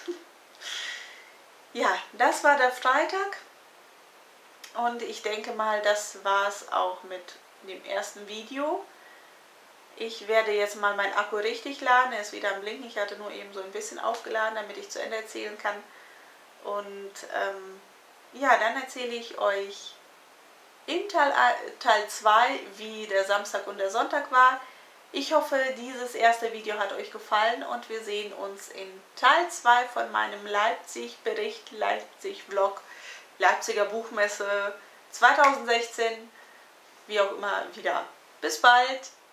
Ja, das war der Freitag und ich denke mal, das war es auch mit dem ersten Video. Ich werde jetzt mal meinen Akku richtig laden, er ist wieder am Blinken, ich hatte nur eben so ein bisschen aufgeladen, damit ich zu Ende erzählen kann. Und ja, dann erzähle ich euch in Teil 2, wie der Samstag und der Sonntag war. Ich hoffe, dieses erste Video hat euch gefallen und wir sehen uns in Teil 2 von meinem Leipzig-Bericht, Leipzig-Vlog, Leipziger Buchmesse 2016, wie auch immer wieder. Bis bald!